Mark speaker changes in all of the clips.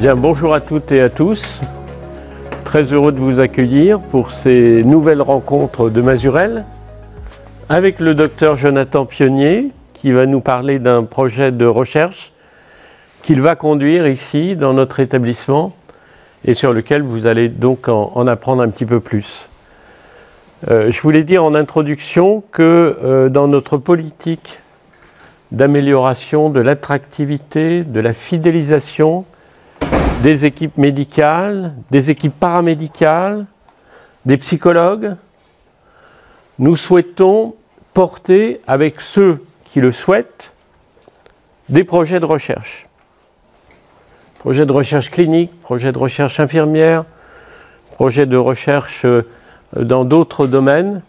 Speaker 1: Bien, bonjour à toutes et à tous. Très heureux de vous accueillir pour ces nouvelles rencontres de Mazurel avec le docteur Jonathan Pionnier qui va nous parler d'un projet de recherche qu'il va conduire ici dans notre établissement et sur lequel vous allez donc en apprendre un petit peu plus. Je voulais dire en introduction que dans notre politique d'amélioration de l'attractivité, de la fidélisation des équipes médicales, des équipes paramédicales, des psychologues, nous souhaitons porter avec ceux qui le souhaitent des projets de recherche. Projets de recherche clinique, projets de recherche infirmière, projets de recherche dans d'autres domaines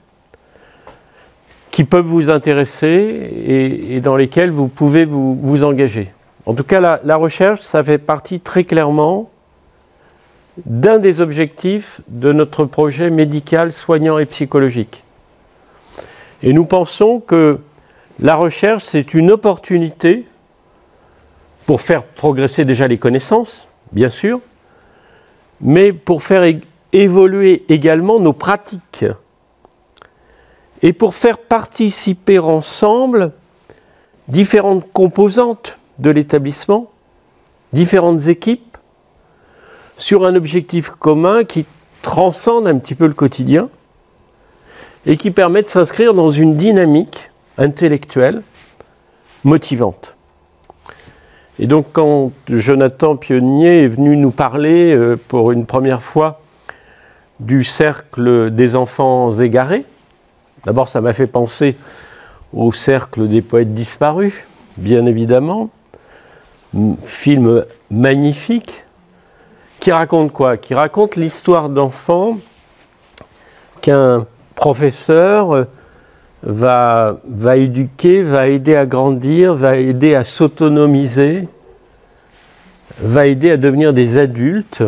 Speaker 1: qui peuvent vous intéresser et dans lesquels vous pouvez vous engager. En tout cas, la recherche, ça fait partie très clairement d'un des objectifs de notre projet médical, soignant et psychologique. Et nous pensons que la recherche, c'est une opportunité pour faire progresser déjà les connaissances, bien sûr, mais pour faire évoluer également nos pratiques et pour faire participer ensemble différentes composantes de l'établissement, différentes équipes, sur un objectif commun qui transcende un petit peu le quotidien et qui permet de s'inscrire dans une dynamique intellectuelle motivante. Et donc quand Jonathan Pionnier est venu nous parler pour une première fois du cercle des enfants égarés, d'abord ça m'a fait penser au cercle des poètes disparus, bien évidemment, film magnifique, qui raconte quoi? Qui raconte l'histoire d'enfants qu'un professeur va éduquer, va aider à grandir, va aider à s'autonomiser, va aider à devenir des adultes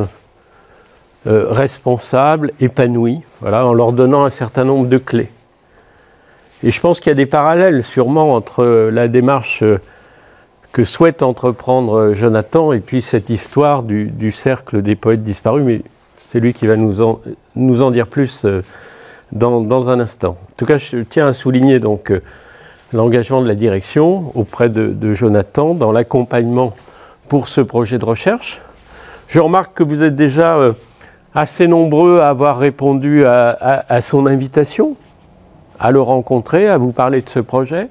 Speaker 1: responsables, épanouis, voilà, en leur donnant un certain nombre de clés. Et je pense qu'il y a des parallèles sûrement entre la démarche que souhaite entreprendre Jonathan et puis cette histoire du cercle des poètes disparus, mais c'est lui qui va nous en dire plus dans un instant. En tout cas, je tiens à souligner donc l'engagement de la direction auprès de Jonathan dans l'accompagnement pour ce projet de recherche. Je remarque que vous êtes déjà assez nombreux à avoir répondu à son invitation, à le rencontrer, à vous parler de ce projet.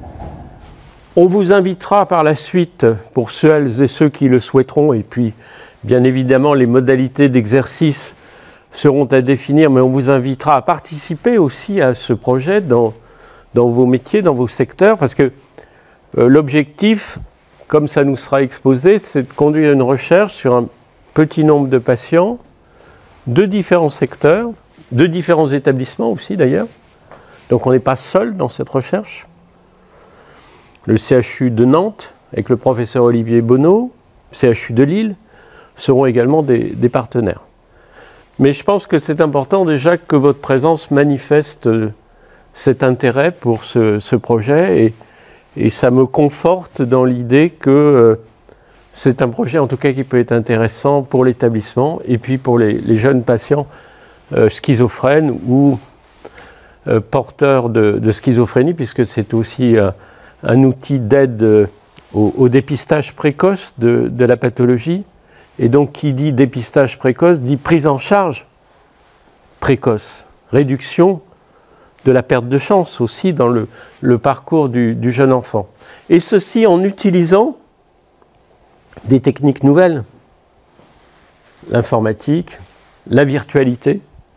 Speaker 1: On vous invitera par la suite, pour celles et ceux qui le souhaiteront, et puis bien évidemment les modalités d'exercice seront à définir, mais on vous invitera à participer aussi à ce projet dans vos métiers, dans vos secteurs, parce que l'objectif, comme ça nous sera exposé, c'est de conduire une recherche sur un petit nombre de patients, de différents secteurs, de différents établissements aussi d'ailleurs. Donc on n'est pas seul dans cette recherche. Le CHU de Nantes, avec le professeur Olivier Bonneau, le CHU de Lille, seront également des partenaires. Mais je pense que c'est important déjà que votre présence manifeste cet intérêt pour ce projet et ça me conforte dans l'idée que c'est un projet en tout cas qui peut être intéressant pour l'établissement et puis pour les jeunes patients schizophrènes ou porteurs de schizophrénie, puisque c'est aussi un outil d'aide au dépistage précoce de la pathologie. Et donc, qui dit dépistage précoce, dit prise en charge précoce, réduction de la perte de chance aussi dans le parcours du jeune enfant. Et ceci en utilisant des techniques nouvelles, l'informatique, la virtualité,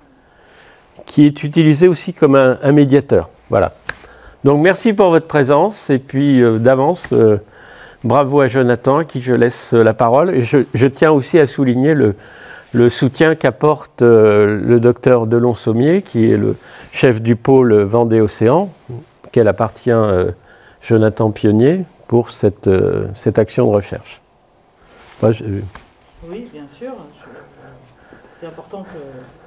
Speaker 1: qui est utilisée aussi comme un médiateur. Voilà. Donc merci pour votre présence et puis d'avance, bravo à Jonathan à qui je laisse la parole. Et je tiens aussi à souligner le soutien qu'apporte le docteur Delon-Sommier, qui est le chef du pôle Vendée-Océan, auquel appartient Jonathan Pionnier, pour cette action de recherche. Moi,
Speaker 2: oui, bien sûr. C'est important que...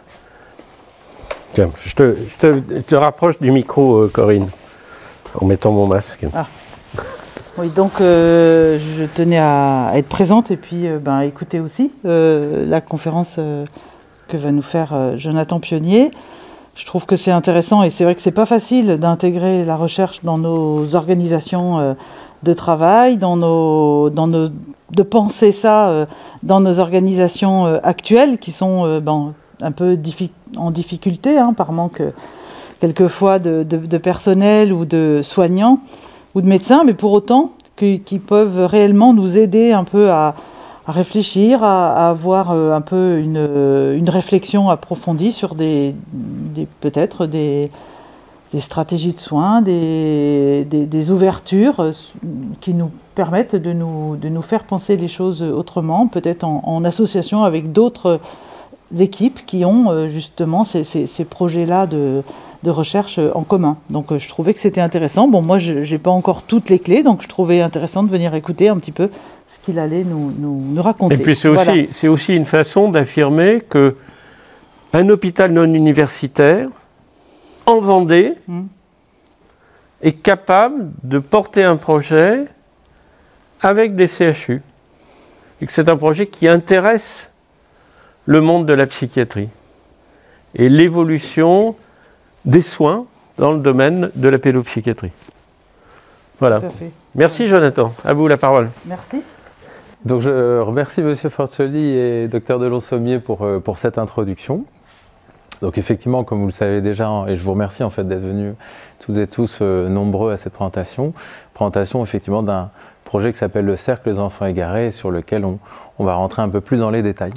Speaker 1: Tiens, je te rapproche du micro, Corinne, en mettant mon masque.
Speaker 2: Ah. Oui, donc je tenais à être présente et puis écouter aussi la conférence que va nous faire Jonathan Pionnier. Je trouve que c'est intéressant et c'est vrai que c'est pas facile d'intégrer la recherche dans nos organisations de travail, de penser ça dans nos organisations actuelles qui sont un peu en difficulté par manque quelquefois de personnel ou de soignants ou de médecins, mais pour autant qui peuvent réellement nous aider un peu à réfléchir, à avoir un peu une réflexion approfondie sur peut-être des stratégies de soins, des ouvertures qui nous permettent de nous faire penser les choses autrement, peut-être en association avec d'autres équipes qui ont justement ces projets-là de recherche en commun. Donc je trouvais que c'était intéressant. Bon, moi je n'ai pas encore toutes les clés, donc je trouvais intéressant de venir écouter un petit peu ce qu'il allait nous raconter.
Speaker 1: Et puis c'est aussi une façon d'affirmer qu'un hôpital non universitaire en Vendée est capable de porter un projet avec des CHU. Et que c'est un projet qui intéresse le monde de la psychiatrie et l'évolution des soins dans le domaine de la pédopsychiatrie. Voilà. Merci Jonathan. À vous la parole.
Speaker 2: Merci.
Speaker 3: Donc je remercie M. Forcioli et Dr Delon-Sommier pour cette introduction. Donc effectivement, comme vous le savez déjà, et je vous remercie en fait d'être venus toutes et tous nombreux à cette présentation effectivement d'un projet qui s'appelle le Cercle des enfants égarés, sur lequel on va rentrer un peu plus dans les détails.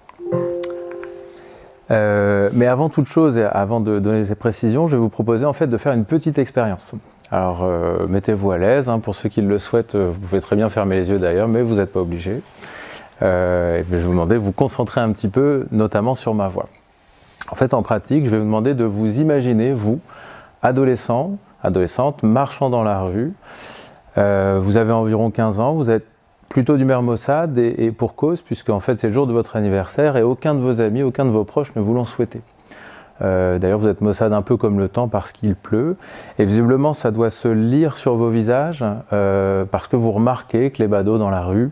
Speaker 3: Mais avant toute chose et avant de donner ces précisions, je vais vous proposer en fait de faire une petite expérience. Alors mettez-vous à l'aise, pour ceux qui le souhaitent, vous pouvez très bien fermer les yeux d'ailleurs, mais vous n'êtes pas obligés. Et je vais vous demander de vous concentrer un petit peu, notamment sur ma voix. En fait, en pratique, je vais vous demander de vous imaginer, vous, adolescent, adolescente, marchant dans la rue. Vous avez environ 15 ans, vous êtes plutôt d'humeur maussade et pour cause, puisque en fait c'est le jour de votre anniversaire et aucun de vos amis, aucun de vos proches ne vous l'ont souhaité. D'ailleurs vous êtes maussade un peu comme le temps parce qu'il pleut et visiblement ça doit se lire sur vos visages parce que vous remarquez que les badauds dans la rue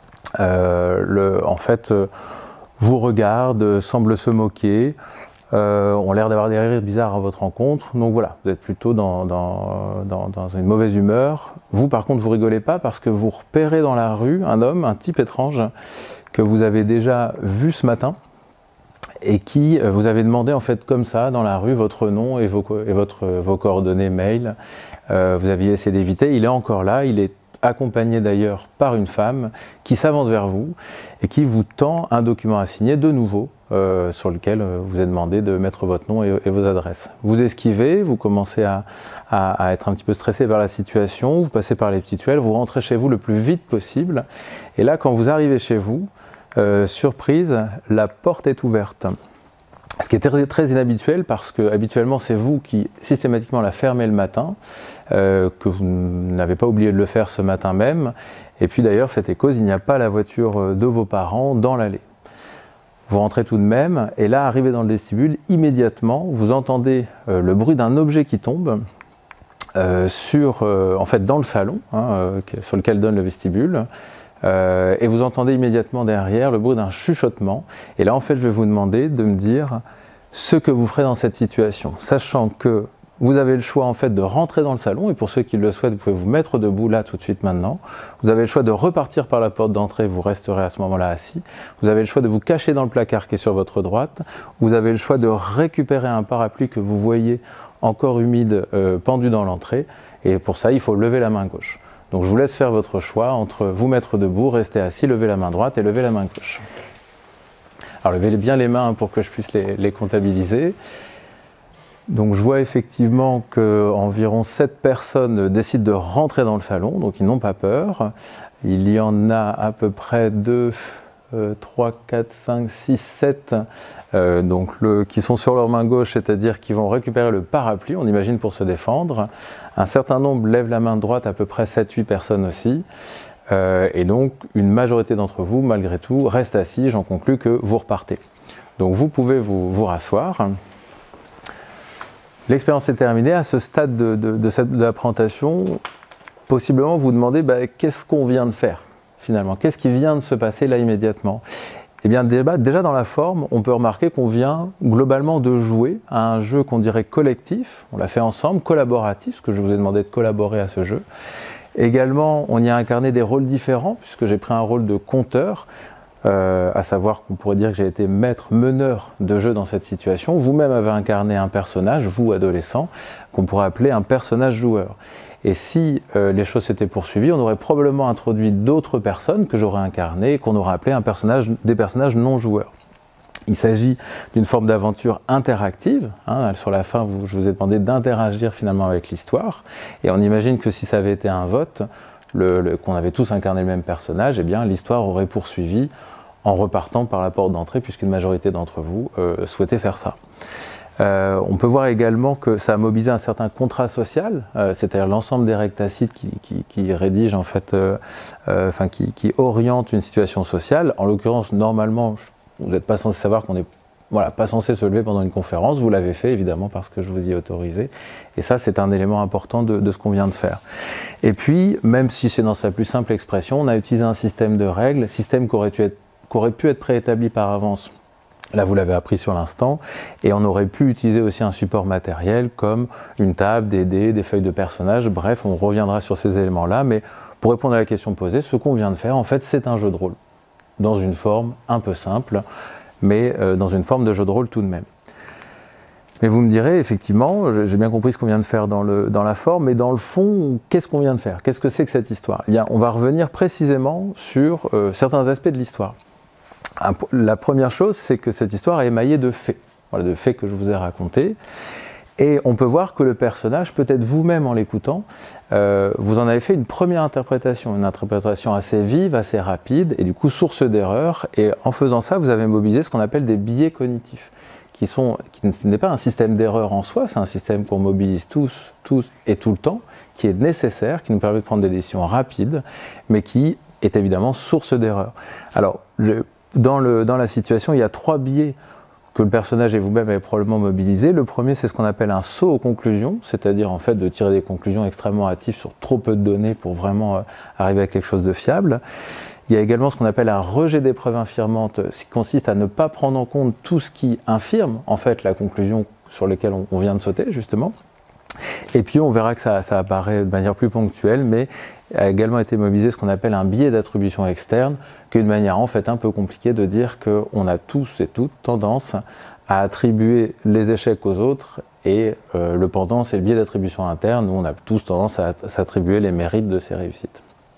Speaker 3: vous regardent, semblent se moquer, ont l'air d'avoir des rires bizarres à votre rencontre. Donc voilà, vous êtes plutôt dans une mauvaise humeur. Vous par contre vous rigolez pas parce que vous repérez dans la rue un homme, un type étrange que vous avez déjà vu ce matin et qui vous avait demandé en fait comme ça dans la rue votre nom et vos coordonnées mail. Vous aviez essayé d'éviter, il est encore là, il est accompagné d'ailleurs par une femme qui s'avance vers vous et qui vous tend un document à signer de nouveau sur lequel vous est demandé de mettre votre nom et vos adresses. Vous esquivez, vous commencez à être un petit peu stressé par la situation, vous passez par les petites tuiles, vous rentrez chez vous le plus vite possible et là quand vous arrivez chez vous, surprise, la porte est ouverte. Ce qui est très, très inhabituel parce que habituellement c'est vous qui systématiquement la fermez le matin, que vous n'avez pas oublié de le faire ce matin même. Et puis d'ailleurs, faites et cause, il n'y a pas la voiture de vos parents dans l'allée. Vous rentrez tout de même et là, arrivé dans le vestibule, immédiatement, vous entendez le bruit d'un objet qui tombe en fait dans le salon sur lequel donne le vestibule. Et vous entendez immédiatement derrière le bruit d'un chuchotement. Et là, en fait, je vais vous demander de me dire ce que vous ferez dans cette situation, sachant que vous avez le choix en fait de rentrer dans le salon, et pour ceux qui le souhaitent, vous pouvez vous mettre debout là tout de suite maintenant. Vous avez le choix de repartir par la porte d'entrée, vous resterez à ce moment-là assis. Vous avez le choix de vous cacher dans le placard qui est sur votre droite. Vous avez le choix de récupérer un parapluie que vous voyez encore humide pendu dans l'entrée. Et pour ça, il faut lever la main gauche. Donc je vous laisse faire votre choix entre vous mettre debout, rester assis, lever la main droite et lever la main gauche. Alors levez bien les mains pour que je puisse les comptabiliser. Donc je vois effectivement qu'environ 7 personnes décident de rentrer dans le salon, donc ils n'ont pas peur. Il y en a à peu près 2, 3, 4, 5, 6, 7 qui sont sur leur main gauche, c'est-à-dire qui vont récupérer le parapluie, on imagine pour se défendre. Un certain nombre lèvent la main droite, à peu près 7-8 personnes aussi. Et donc une majorité d'entre vous, malgré tout, reste assis. J'en conclus que vous repartez. Donc vous pouvez vous rasseoir. L'expérience est terminée. À ce stade de la présentation, possiblement vous demander qu'est-ce qu'on vient de faire finalement, qu'est-ce qui vient de se passer là immédiatement. Eh bien déjà dans la forme, on peut remarquer qu'on vient globalement de jouer à un jeu qu'on dirait collectif, on l'a fait ensemble, collaboratif, parce que je vous ai demandé de collaborer à ce jeu. Également, on y a incarné des rôles différents, puisque j'ai pris un rôle de conteur, à savoir qu'on pourrait dire que j'ai été maître meneur de jeu dans cette situation. Vous-même avez incarné un personnage, vous adolescent, qu'on pourrait appeler un personnage joueur. Et si les choses s'étaient poursuivies, on aurait probablement introduit d'autres personnes que j'aurais incarnées et qu'on aurait appelé des personnages non joueurs. Il s'agit d'une forme d'aventure interactive. Sur la fin, je vous ai demandé d'interagir finalement avec l'histoire. Et on imagine que si ça avait été un vote, qu'on avait tous incarné le même personnage, eh bien l'histoire aurait poursuivi en repartant par la porte d'entrée, puisqu'une majorité d'entre vous souhaitait faire ça. On peut voir également que ça a mobilisé un certain contrat social, c'est-à-dire l'ensemble des règles tacites qui rédigent en fait, qui orientent une situation sociale. En l'occurrence, normalement, vous n'êtes pas censé savoir qu'on n'est pas censé se lever pendant une conférence. Vous l'avez fait évidemment parce que je vous y ai autorisé. Et ça, c'est un élément important de ce qu'on vient de faire. Et puis, même si c'est dans sa plus simple expression, on a utilisé un système de règles, système qui aurait pu être préétabli par avance. Là, vous l'avez appris sur l'instant, et on aurait pu utiliser aussi un support matériel comme une table, des dés, des feuilles de personnages, bref, on reviendra sur ces éléments-là, mais pour répondre à la question posée, ce qu'on vient de faire, en fait, c'est un jeu de rôle, dans une forme un peu simple, mais dans une forme de jeu de rôle tout de même. Mais vous me direz, effectivement, j'ai bien compris ce qu'on vient de faire dans la forme, mais dans le fond, qu'est-ce qu'on vient de faire? Qu'est-ce que c'est que cette histoire? Eh bien, on va revenir précisément sur certains aspects de l'histoire. La première chose, c'est que cette histoire est émaillée de faits, de faits que je vous ai racontés. Et on peut voir que le personnage, peut-être vous-même en l'écoutant, vous en avez fait une première interprétation, une interprétation assez vive, assez rapide, et du coup source d'erreur. Et en faisant ça, vous avez mobilisé ce qu'on appelle des biais cognitifs, qui n'est pas un système d'erreur en soi, c'est un système qu'on mobilise tous et tout le temps, qui est nécessaire, qui nous permet de prendre des décisions rapides, mais qui est évidemment source d'erreur. Alors, dans la situation, il y a 3 biais que le personnage et vous-même avez probablement mobilisés. Le premier, c'est ce qu'on appelle un saut aux conclusions, c'est-à-dire en fait de tirer des conclusions extrêmement hâtives sur trop peu de données pour vraiment arriver à quelque chose de fiable. Il y a également ce qu'on appelle un rejet des preuves infirmantes, ce qui consiste à ne pas prendre en compte tout ce qui infirme en fait la conclusion sur laquelle on vient de sauter justement. Et puis on verra que ça apparaît de manière plus ponctuelle, mais a également été mobilisé ce qu'on appelle un biais d'attribution externe, qui est une manière en fait un peu compliquée de dire qu'on a tous et toutes tendance à attribuer les échecs aux autres, et le pendant c'est le biais d'attribution interne, où on a tous tendance à s'attribuer les mérites de ces réussites.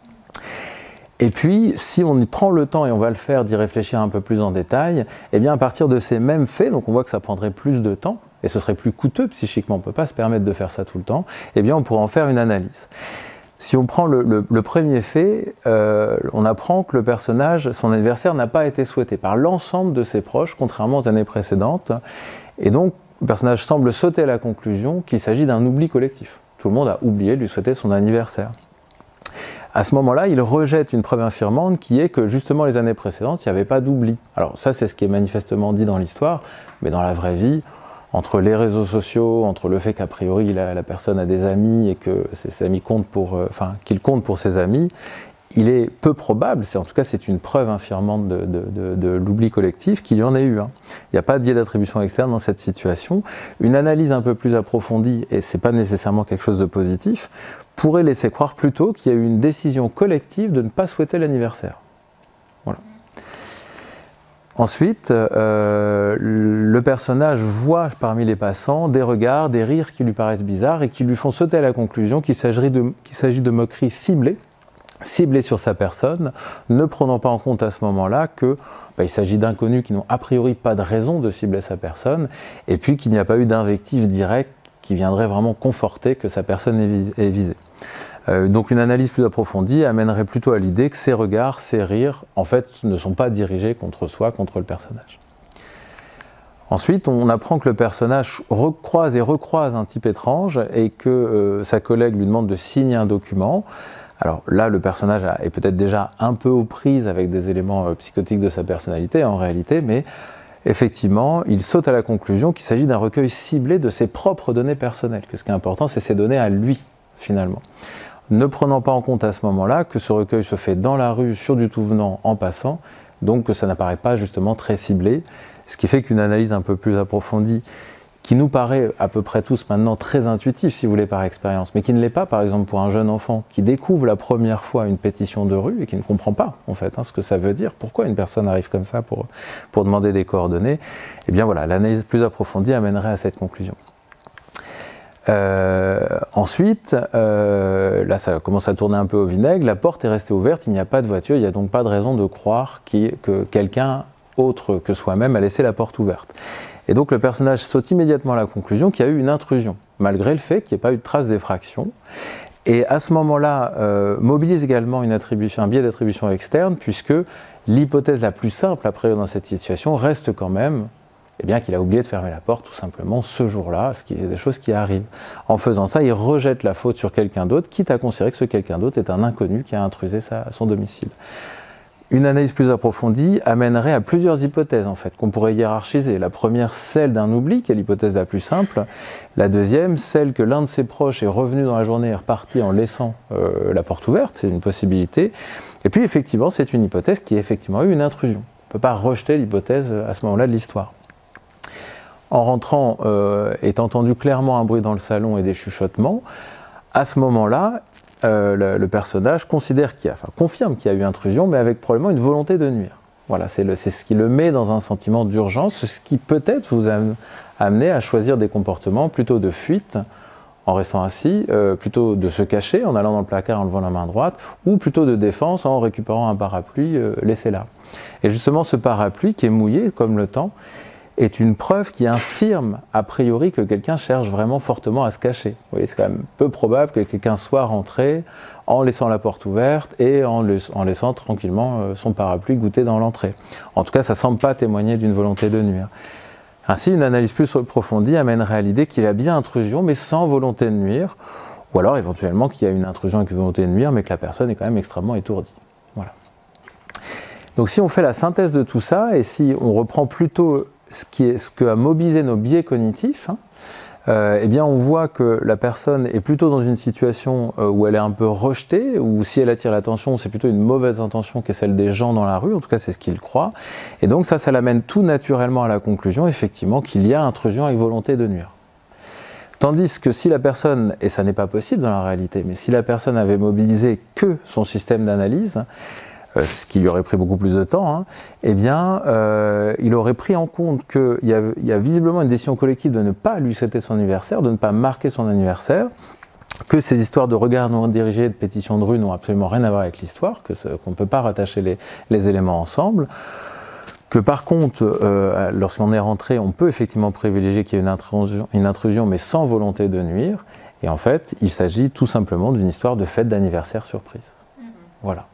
Speaker 3: Et puis, si on y prend le temps, et on va le faire, d'y réfléchir un peu plus en détail, eh bien à partir de ces mêmes faits, donc on voit que ça prendrait plus de temps, et ce serait plus coûteux psychiquement, on ne peut pas se permettre de faire ça tout le temps, eh bien on pourrait en faire une analyse. Si on prend le premier fait, on apprend que le personnage, son anniversaire n'a pas été souhaité par l'ensemble de ses proches, contrairement aux années précédentes, et donc le personnage semble sauter à la conclusion qu'il s'agit d'un oubli collectif. Tout le monde a oublié de lui souhaiter son anniversaire. À ce moment-là, il rejette une preuve infirmante qui est que justement les années précédentes, il n'y avait pas d'oubli. Alors ça, c'est ce qui est manifestement dit dans l'histoire, mais dans la vraie vie, entre les réseaux sociaux, entre le fait qu'a priori la personne a des amis et que ses amis comptent qu'il compte pour ses amis, il est peu probable, en tout cas c'est une preuve infirmante de l'oubli collectif, qu'il y en ait eu. Il n'y a pas de biais d'attribution externe dans cette situation. Une analyse un peu plus approfondie, et ce n'est pas nécessairement quelque chose de positif, pourrait laisser croire plutôt qu'il y a eu une décision collective de ne pas souhaiter l'anniversaire. Voilà. Ensuite, le personnage voit parmi les passants des regards, des rires qui lui paraissent bizarres et qui lui font sauter à la conclusion qu'il s'agit de moqueries ciblées sur sa personne, ne prenant pas en compte à ce moment-là qu'il s'agit d'inconnus qui n'ont a priori pas de raison de cibler sa personne, et puis qu'il n'y a pas eu d'invective directe qui viendrait vraiment conforter que sa personne est visée. Donc une analyse plus approfondie amènerait plutôt à l'idée que ces regards, ces rires, en fait, ne sont pas dirigés contre soi, contre le personnage. Ensuite, on apprend que le personnage recroise un type étrange et que sa collègue lui demande de signer un document. Alors là, le personnage est peut-être déjà un peu aux prises avec des éléments psychotiques de sa personnalité en réalité, mais effectivement, il saute à la conclusion qu'il s'agit d'un recueil ciblé de ses propres données personnelles, que ce qui est important, c'est ses données à lui, finalement. ne prenant pas en compte à ce moment-là que ce recueil se fait dans la rue, sur du tout venant, en passant, donc que ça n'apparaît pas justement très ciblé, ce qui fait qu'une analyse un peu plus approfondie, qui nous paraît à peu près tous maintenant très intuitif, si vous voulez, par expérience, mais qui ne l'est pas, par exemple, pour un jeune enfant qui découvre la première fois une pétition de rue et qui ne comprend pas, en fait, ce que ça veut dire, pourquoi une personne arrive comme ça pour demander des coordonnées, eh bien voilà, l'analyse plus approfondie amènerait à cette conclusion. Ensuite, là ça commence à tourner un peu au vinaigre, la porte est restée ouverte, il n'y a pas de voiture, il n'y a donc pas de raison de croire que quelqu'un autre que soi-même a laissé la porte ouverte. Et donc le personnage saute immédiatement à la conclusion qu'il y a eu une intrusion, malgré le fait qu'il n'y ait pas eu de trace d'effraction. Et à ce moment-là, mobilise également un biais d'attribution externe, puisque l'hypothèse la plus simple à priori dans cette situation reste quand même qu'il a oublié de fermer la porte tout simplement ce jour-là, ce qui est des choses qui arrivent. En faisant ça, il rejette la faute sur quelqu'un d'autre, quitte à considérer que ce quelqu'un d'autre est un inconnu qui a intrusé son domicile. Une analyse plus approfondie amènerait à plusieurs hypothèses en fait, qu'on pourrait hiérarchiser. La première, celle d'un oubli, qui est l'hypothèse la plus simple. La deuxième, celle que l'un de ses proches est revenu dans la journée et est reparti en laissant la porte ouverte, c'est une possibilité. Et puis effectivement, c'est une hypothèse qui a effectivement eu une intrusion. On ne peut pas rejeter l'hypothèse à ce moment-là de l'histoire. En rentrant, est entendu clairement un bruit dans le salon et des chuchotements. À ce moment-là, le personnage confirme qu'il y a eu intrusion, mais avec probablement une volonté de nuire. Voilà, c'est ce qui le met dans un sentiment d'urgence, ce qui peut-être vous a amené à choisir des comportements plutôt de fuite, en restant assis, plutôt de se cacher, en allant dans le placard en levant la main droite, ou plutôt de défense en récupérant un parapluie laissé là. Et justement, ce parapluie qui est mouillé, comme le temps, est une preuve qui infirme a priori que quelqu'un cherche vraiment fortement à se cacher. Vous voyez, c'est quand même peu probable que quelqu'un soit rentré en laissant la porte ouverte et en laissant tranquillement son parapluie goûter dans l'entrée. En tout cas, ça ne semble pas témoigner d'une volonté de nuire. Ainsi, une analyse plus approfondie amènerait à l'idée qu'il y a bien intrusion, mais sans volonté de nuire, ou alors éventuellement qu'il y a une intrusion avec une volonté de nuire, mais que la personne est quand même extrêmement étourdie. Voilà. Donc si on fait la synthèse de tout ça, et si on reprend plutôt ce que a mobilisé nos biais cognitifs, eh bien on voit que la personne est plutôt dans une situation où elle est un peu rejetée, ou si elle attire l'attention, c'est plutôt une mauvaise intention qui est celle des gens dans la rue, en tout cas c'est ce qu'il croit. Et donc ça l'amène tout naturellement à la conclusion, effectivement, qu'il y a intrusion avec volonté de nuire. Tandis que si la personne, et ça n'est pas possible dans la réalité, mais si la personne avait mobilisé que son système d'analyse, ce qui lui aurait pris beaucoup plus de temps, eh bien, il aurait pris en compte qu'il y a visiblement une décision collective de ne pas lui souhaiter son anniversaire, de ne pas marquer son anniversaire, que ces histoires de regards non dirigés, de pétitions de rue n'ont absolument rien à voir avec l'histoire, qu'on ne peut pas rattacher les éléments ensemble, que par contre, lorsqu'on est rentré, on peut effectivement privilégier qu'il y ait une intrusion, mais sans volonté de nuire, et en fait, il s'agit tout simplement d'une histoire de fête d'anniversaire surprise. Voilà.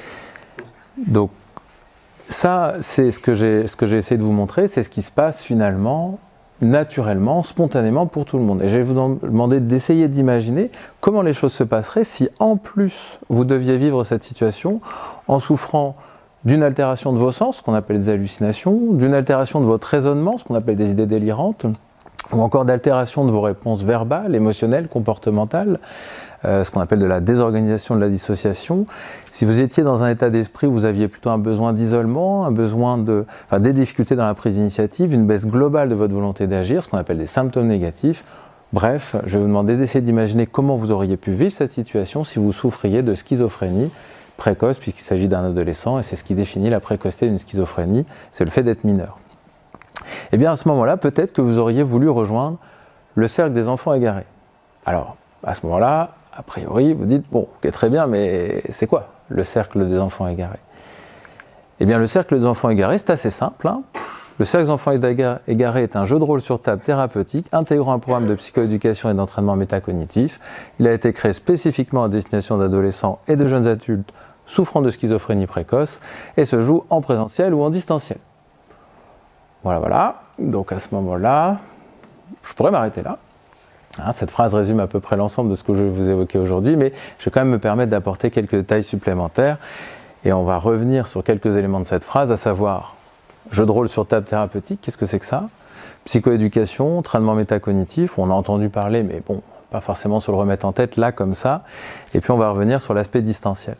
Speaker 3: Donc ça, c'est ce que j'ai essayé de vous montrer, c'est ce qui se passe finalement, naturellement, spontanément pour tout le monde. Et je vais vous demander d'essayer d'imaginer comment les choses se passeraient si en plus vous deviez vivre cette situation en souffrant d'une altération de vos sens, ce qu'on appelle des hallucinations, d'une altération de votre raisonnement, ce qu'on appelle des idées délirantes, ou encore d'altération de vos réponses verbales, émotionnelles, comportementales, ce qu'on appelle de la désorganisation de la dissociation. Si vous étiez dans un état d'esprit où vous aviez plutôt un besoin d'isolement, des difficultés dans la prise d'initiative, une baisse globale de votre volonté d'agir, ce qu'on appelle des symptômes négatifs. Bref, je vais vous demander d'essayer d'imaginer comment vous auriez pu vivre cette situation si vous souffriez de schizophrénie précoce, puisqu'il s'agit d'un adolescent, et c'est ce qui définit la précocité d'une schizophrénie, c'est le fait d'être mineur. Et bien à ce moment-là, peut-être que vous auriez voulu rejoindre le cercle des enfants égarés. Alors, à ce moment-là, a priori, vous dites, bon, ok, très bien, mais c'est quoi le cercle des enfants égarés? Eh bien, le cercle des enfants égarés, c'est assez simple. Le cercle des enfants égarés est un jeu de rôle sur table thérapeutique intégrant un programme de psychoéducation et d'entraînement métacognitif. Il a été créé spécifiquement à destination d'adolescents et de jeunes adultes souffrant de schizophrénie précoce et se joue en présentiel ou en distanciel. Voilà. Donc à ce moment-là, je pourrais m'arrêter là. Cette phrase résume à peu près l'ensemble de ce que je vais vous évoquer aujourd'hui, mais je vais quand même me permettre d'apporter quelques détails supplémentaires. Et on va revenir sur quelques éléments de cette phrase, à savoir jeu de rôle sur table thérapeutique, qu'est-ce que c'est que ça? Psychoéducation, entraînement métacognitif, on a entendu parler, mais bon, pas forcément se le remettre en tête là comme ça. Et puis on va revenir sur l'aspect distanciel.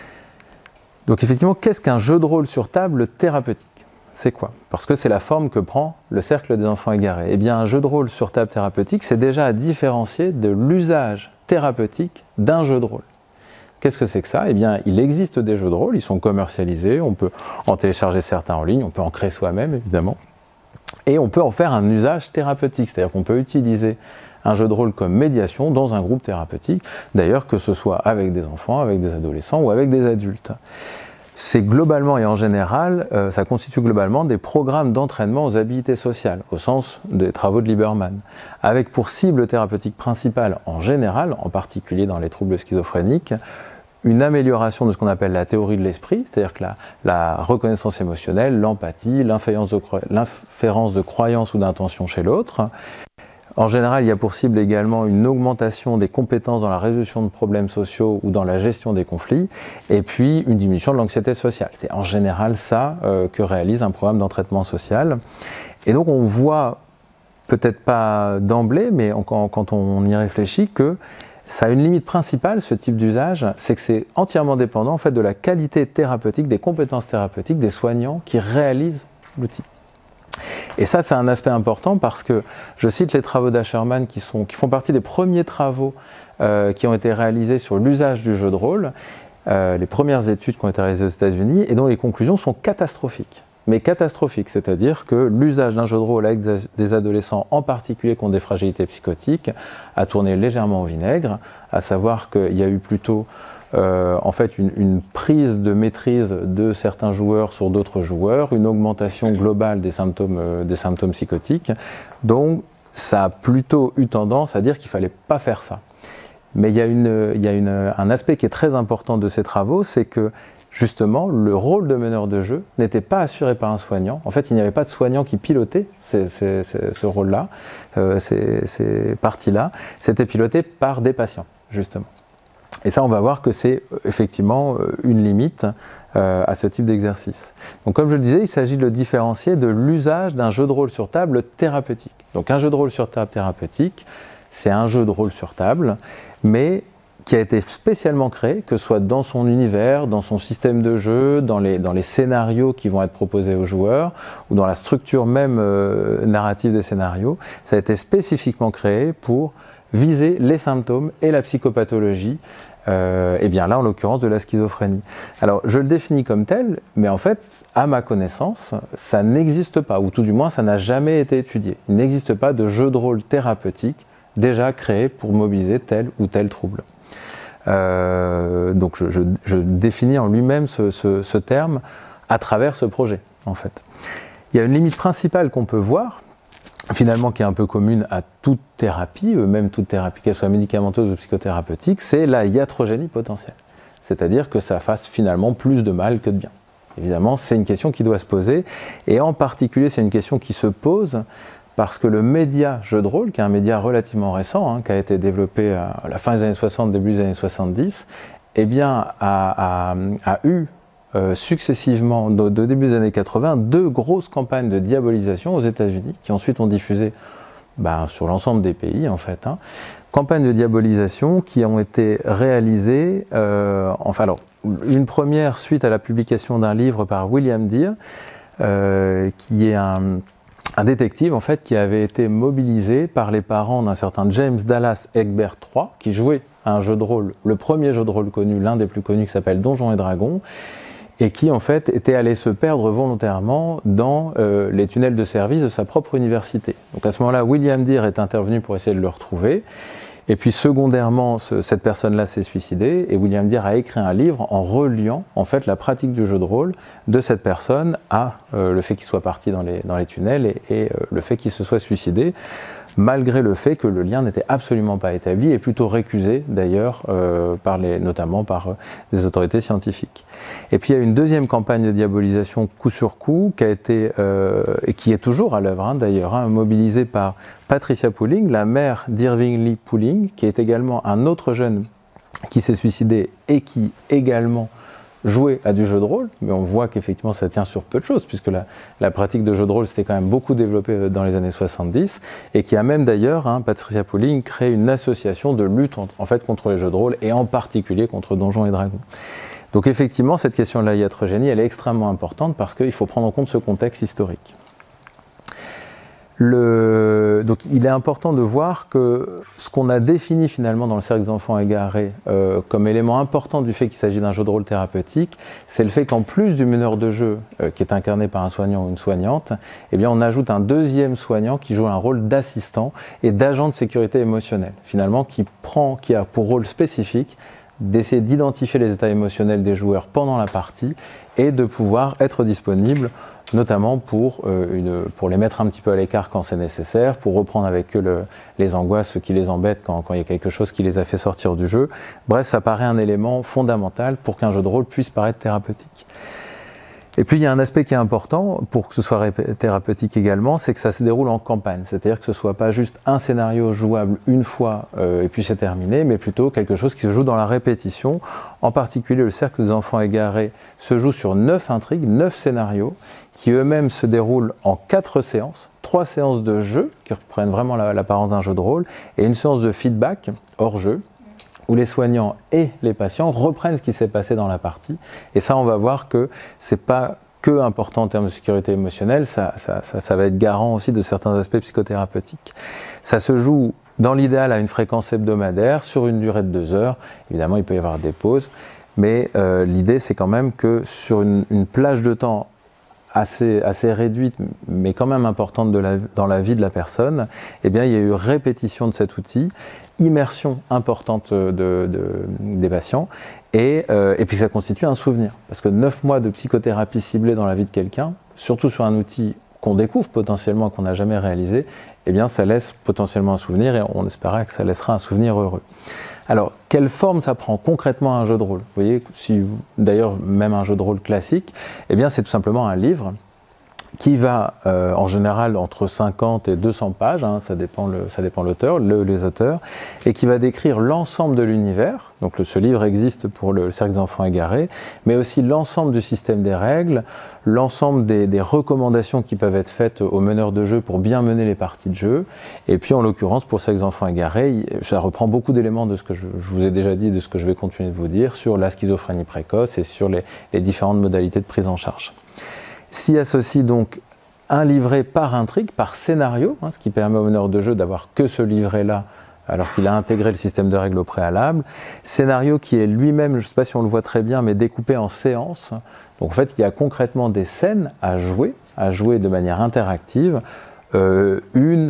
Speaker 3: Donc effectivement, qu'est-ce qu'un jeu de rôle sur table thérapeutique? C'est quoi? Parce que c'est la forme que prend le cercle des enfants égarés. Eh bien, un jeu de rôle sur table thérapeutique, c'est déjà à différencier de l'usage thérapeutique d'un jeu de rôle. Qu'est-ce que c'est que ça? Eh bien, il existe des jeux de rôle, ils sont commercialisés, on peut en télécharger certains en ligne, on peut en créer soi-même, évidemment. Et on peut en faire un usage thérapeutique, c'est-à-dire qu'on peut utiliser un jeu de rôle comme médiation dans un groupe thérapeutique, d'ailleurs que ce soit avec des enfants, avec des adolescents ou avec des adultes. C'est globalement et en général, ça constitue globalement des programmes d'entraînement aux habilités sociales, au sens des travaux de Lieberman, avec pour cible thérapeutique principale en général, en particulier dans les troubles schizophréniques, une amélioration de ce qu'on appelle la théorie de l'esprit, c'est-à-dire que la reconnaissance émotionnelle, l'empathie, l'inférence de croyance ou d'intention chez l'autre. En général, il y a pour cible également une augmentation des compétences dans la résolution de problèmes sociaux ou dans la gestion des conflits, et puis une diminution de l'anxiété sociale. C'est en général ça que réalise un programme d'entraînement social. Et donc on voit, peut-être pas d'emblée, mais quand on y réfléchit, que ça a une limite principale, ce type d'usage, c'est que c'est entièrement dépendant en fait, de la qualité thérapeutique, des compétences thérapeutiques des soignants qui réalisent l'outil. Et ça, c'est un aspect important parce que je cite les travaux d'Asherman qui font partie des premiers travaux qui ont été réalisés sur l'usage du jeu de rôle, les premières études qui ont été réalisées aux États-Unis et dont les conclusions sont catastrophiques. Mais catastrophiques, c'est-à-dire que l'usage d'un jeu de rôle avec des adolescents, en particulier qui ont des fragilités psychotiques, a tourné légèrement au vinaigre, à savoir qu'il y a eu plutôt en fait une prise de maîtrise de certains joueurs sur d'autres joueurs, une augmentation globale des symptômes psychotiques. Donc ça a plutôt eu tendance à dire qu'il ne fallait pas faire ça. Mais il y a un aspect qui est très important de ces travaux, c'est que justement le rôle de meneur de jeu n'était pas assuré par un soignant. En fait, il n'y avait pas de soignant qui pilotait ce rôle-là, ces parties-là. C'était piloté par des patients, justement. Et ça, on va voir que c'est effectivement une limite à ce type d'exercice. Donc comme je le disais, il s'agit de le différencier de l'usage d'un jeu de rôle sur table thérapeutique. Donc un jeu de rôle sur table thérapeutique, c'est un jeu de rôle sur table, mais qui a été spécialement créé, que ce soit dans son univers, dans son système de jeu, dans les scénarios qui vont être proposés aux joueurs, ou dans la structure même narrative des scénarios. Ça a été spécifiquement créé pour viser les symptômes et la psychopathologie, et bien là en l'occurrence de la schizophrénie. Alors je le définis comme tel, mais en fait, à ma connaissance, ça n'existe pas, ou tout du moins ça n'a jamais été étudié. Il n'existe pas de jeu de rôle thérapeutique déjà créé pour mobiliser tel ou tel trouble. Donc je définis en lui-même ce terme à travers ce projet, en fait. Il y a une limite principale qu'on peut voir, finalement qui est un peu commune à toute thérapie, même toute thérapie, qu'elle soit médicamenteuse ou psychothérapeutique, c'est la iatrogénie potentielle. C'est-à-dire que ça fasse finalement plus de mal que de bien. Évidemment, c'est une question qui doit se poser, et en particulier, c'est une question qui se pose parce que le média jeu de rôle, qui est un média relativement récent, qui a été développé à la fin des années 60, début des années 70, eh bien, a eu successivement, de début des années 80, 2 grosses campagnes de diabolisation aux États-Unis, qui ensuite ont diffusé sur l'ensemble des pays, en fait. Campagnes de diabolisation qui ont été réalisées, une première suite à la publication d'un livre par William Dear, qui est un détective en fait qui avait été mobilisé par les parents d'un certain James Dallas Egbert III, qui jouait à un jeu de rôle, le premier jeu de rôle connu, l'un des plus connus, qui s'appelle Donjons et Dragons, et qui en fait était allé se perdre volontairement dans les tunnels de service de sa propre université. Donc à ce moment-là, William Dear est intervenu pour essayer de le retrouver. Et puis secondairement, cette personne-là s'est suicidée et William Dear a écrit un livre en reliant en fait la pratique du jeu de rôle de cette personne à le fait qu'il soit parti dans les tunnels et le fait qu'il se soit suicidé, malgré le fait que le lien n'était absolument pas établi et plutôt récusé d'ailleurs notamment par des autorités scientifiques. Et puis il y a une deuxième campagne de diabolisation coup sur coup qui a été et qui est toujours à l'œuvre d'ailleurs, mobilisée par Patricia Pulling, la mère d'Irving Lee Pulling, qui est également un autre jeune qui s'est suicidé et qui également jouer à du jeu de rôle, mais on voit qu'effectivement ça tient sur peu de choses, puisque la pratique de jeu de rôle s'était quand même beaucoup développée dans les années 70, et qui a même d'ailleurs, Patricia Pauling, créé une association de lutte en fait contre les jeux de rôle, et en particulier contre Donjons et Dragons. Donc effectivement, cette question de la iatrogénie, elle est extrêmement importante, parce qu'il faut prendre en compte ce contexte historique. Donc il est important de voir que ce qu'on a défini finalement dans le cercle des enfants égarés comme élément important du fait qu'il s'agit d'un jeu de rôle thérapeutique, c'est le fait qu'en plus du meneur de jeu qui est incarné par un soignant ou une soignante, eh bien on ajoute un deuxième soignant qui joue un rôle d'assistant et d'agent de sécurité émotionnelle, finalement qui a pour rôle spécifique d'essayer d'identifier les états émotionnels des joueurs pendant la partie et de pouvoir être disponible notamment pour les mettre un petit peu à l'écart quand c'est nécessaire, pour reprendre avec eux les angoisses, ce qui les embête quand il y a quelque chose qui les a fait sortir du jeu. Bref, ça paraît un élément fondamental pour qu'un jeu de rôle puisse paraître thérapeutique. Et puis il y a un aspect qui est important pour que ce soit thérapeutique également, c'est que ça se déroule en campagne, c'est-à-dire que ce ne soit pas juste un scénario jouable une fois et puis c'est terminé, mais plutôt quelque chose qui se joue dans la répétition. En particulier, le cercle des enfants égarés se joue sur 9 intrigues, 9 scénarios, qui eux-mêmes se déroulent en 4 séances, 3 séances de jeu, qui reprennent vraiment l'apparence d'un jeu de rôle, et une séance de feedback hors jeu, où les soignants et les patients reprennent ce qui s'est passé dans la partie. Et ça, on va voir que ce n'est pas que important en termes de sécurité émotionnelle, ça va être garant aussi de certains aspects psychothérapeutiques. Ça se joue dans l'idéal à une fréquence hebdomadaire, sur une durée de 2 heures. Évidemment, il peut y avoir des pauses, mais l'idée, c'est quand même que sur une plage de temps assez réduite, mais quand même importante dans la vie de la personne, eh bien, il y a eu répétition de cet outil, immersion importante des patients, et puis ça constitue un souvenir. Parce que 9 mois de psychothérapie ciblée dans la vie de quelqu'un, surtout sur un outil qu'on découvre potentiellement, qu'on n'a jamais réalisé, eh bien, ça laisse potentiellement un souvenir, et on espérait que ça laissera un souvenir heureux. Alors, quelle forme ça prend concrètement un jeu de rôle? Vous voyez, d'ailleurs, même un jeu de rôle classique, eh bien, c'est tout simplement un livre qui va, en général, entre 50 et 200 pages, ça dépend l'auteur, les auteurs, et qui va décrire l'ensemble de l'univers. Donc, ce livre existe pour le cercle des enfants égarés, mais aussi l'ensemble du système des règles, l'ensemble des recommandations qui peuvent être faites aux meneurs de jeu pour bien mener les parties de jeu. Et puis, en l'occurrence, pour le cercle des enfants égarés, ça reprend beaucoup d'éléments de ce que je vous ai déjà dit, de ce que je vais continuer de vous dire, sur la schizophrénie précoce et sur les différentes modalités de prise en charge. S'y associe donc un livret par intrigue, par scénario, ce qui permet au meneur de jeu d'avoir que ce livret-là, alors qu'il a intégré le système de règles au préalable. Scénario qui est lui-même, je ne sais pas si on le voit très bien, mais découpé en séances. Donc en fait, il y a concrètement des scènes à jouer de manière interactive, 1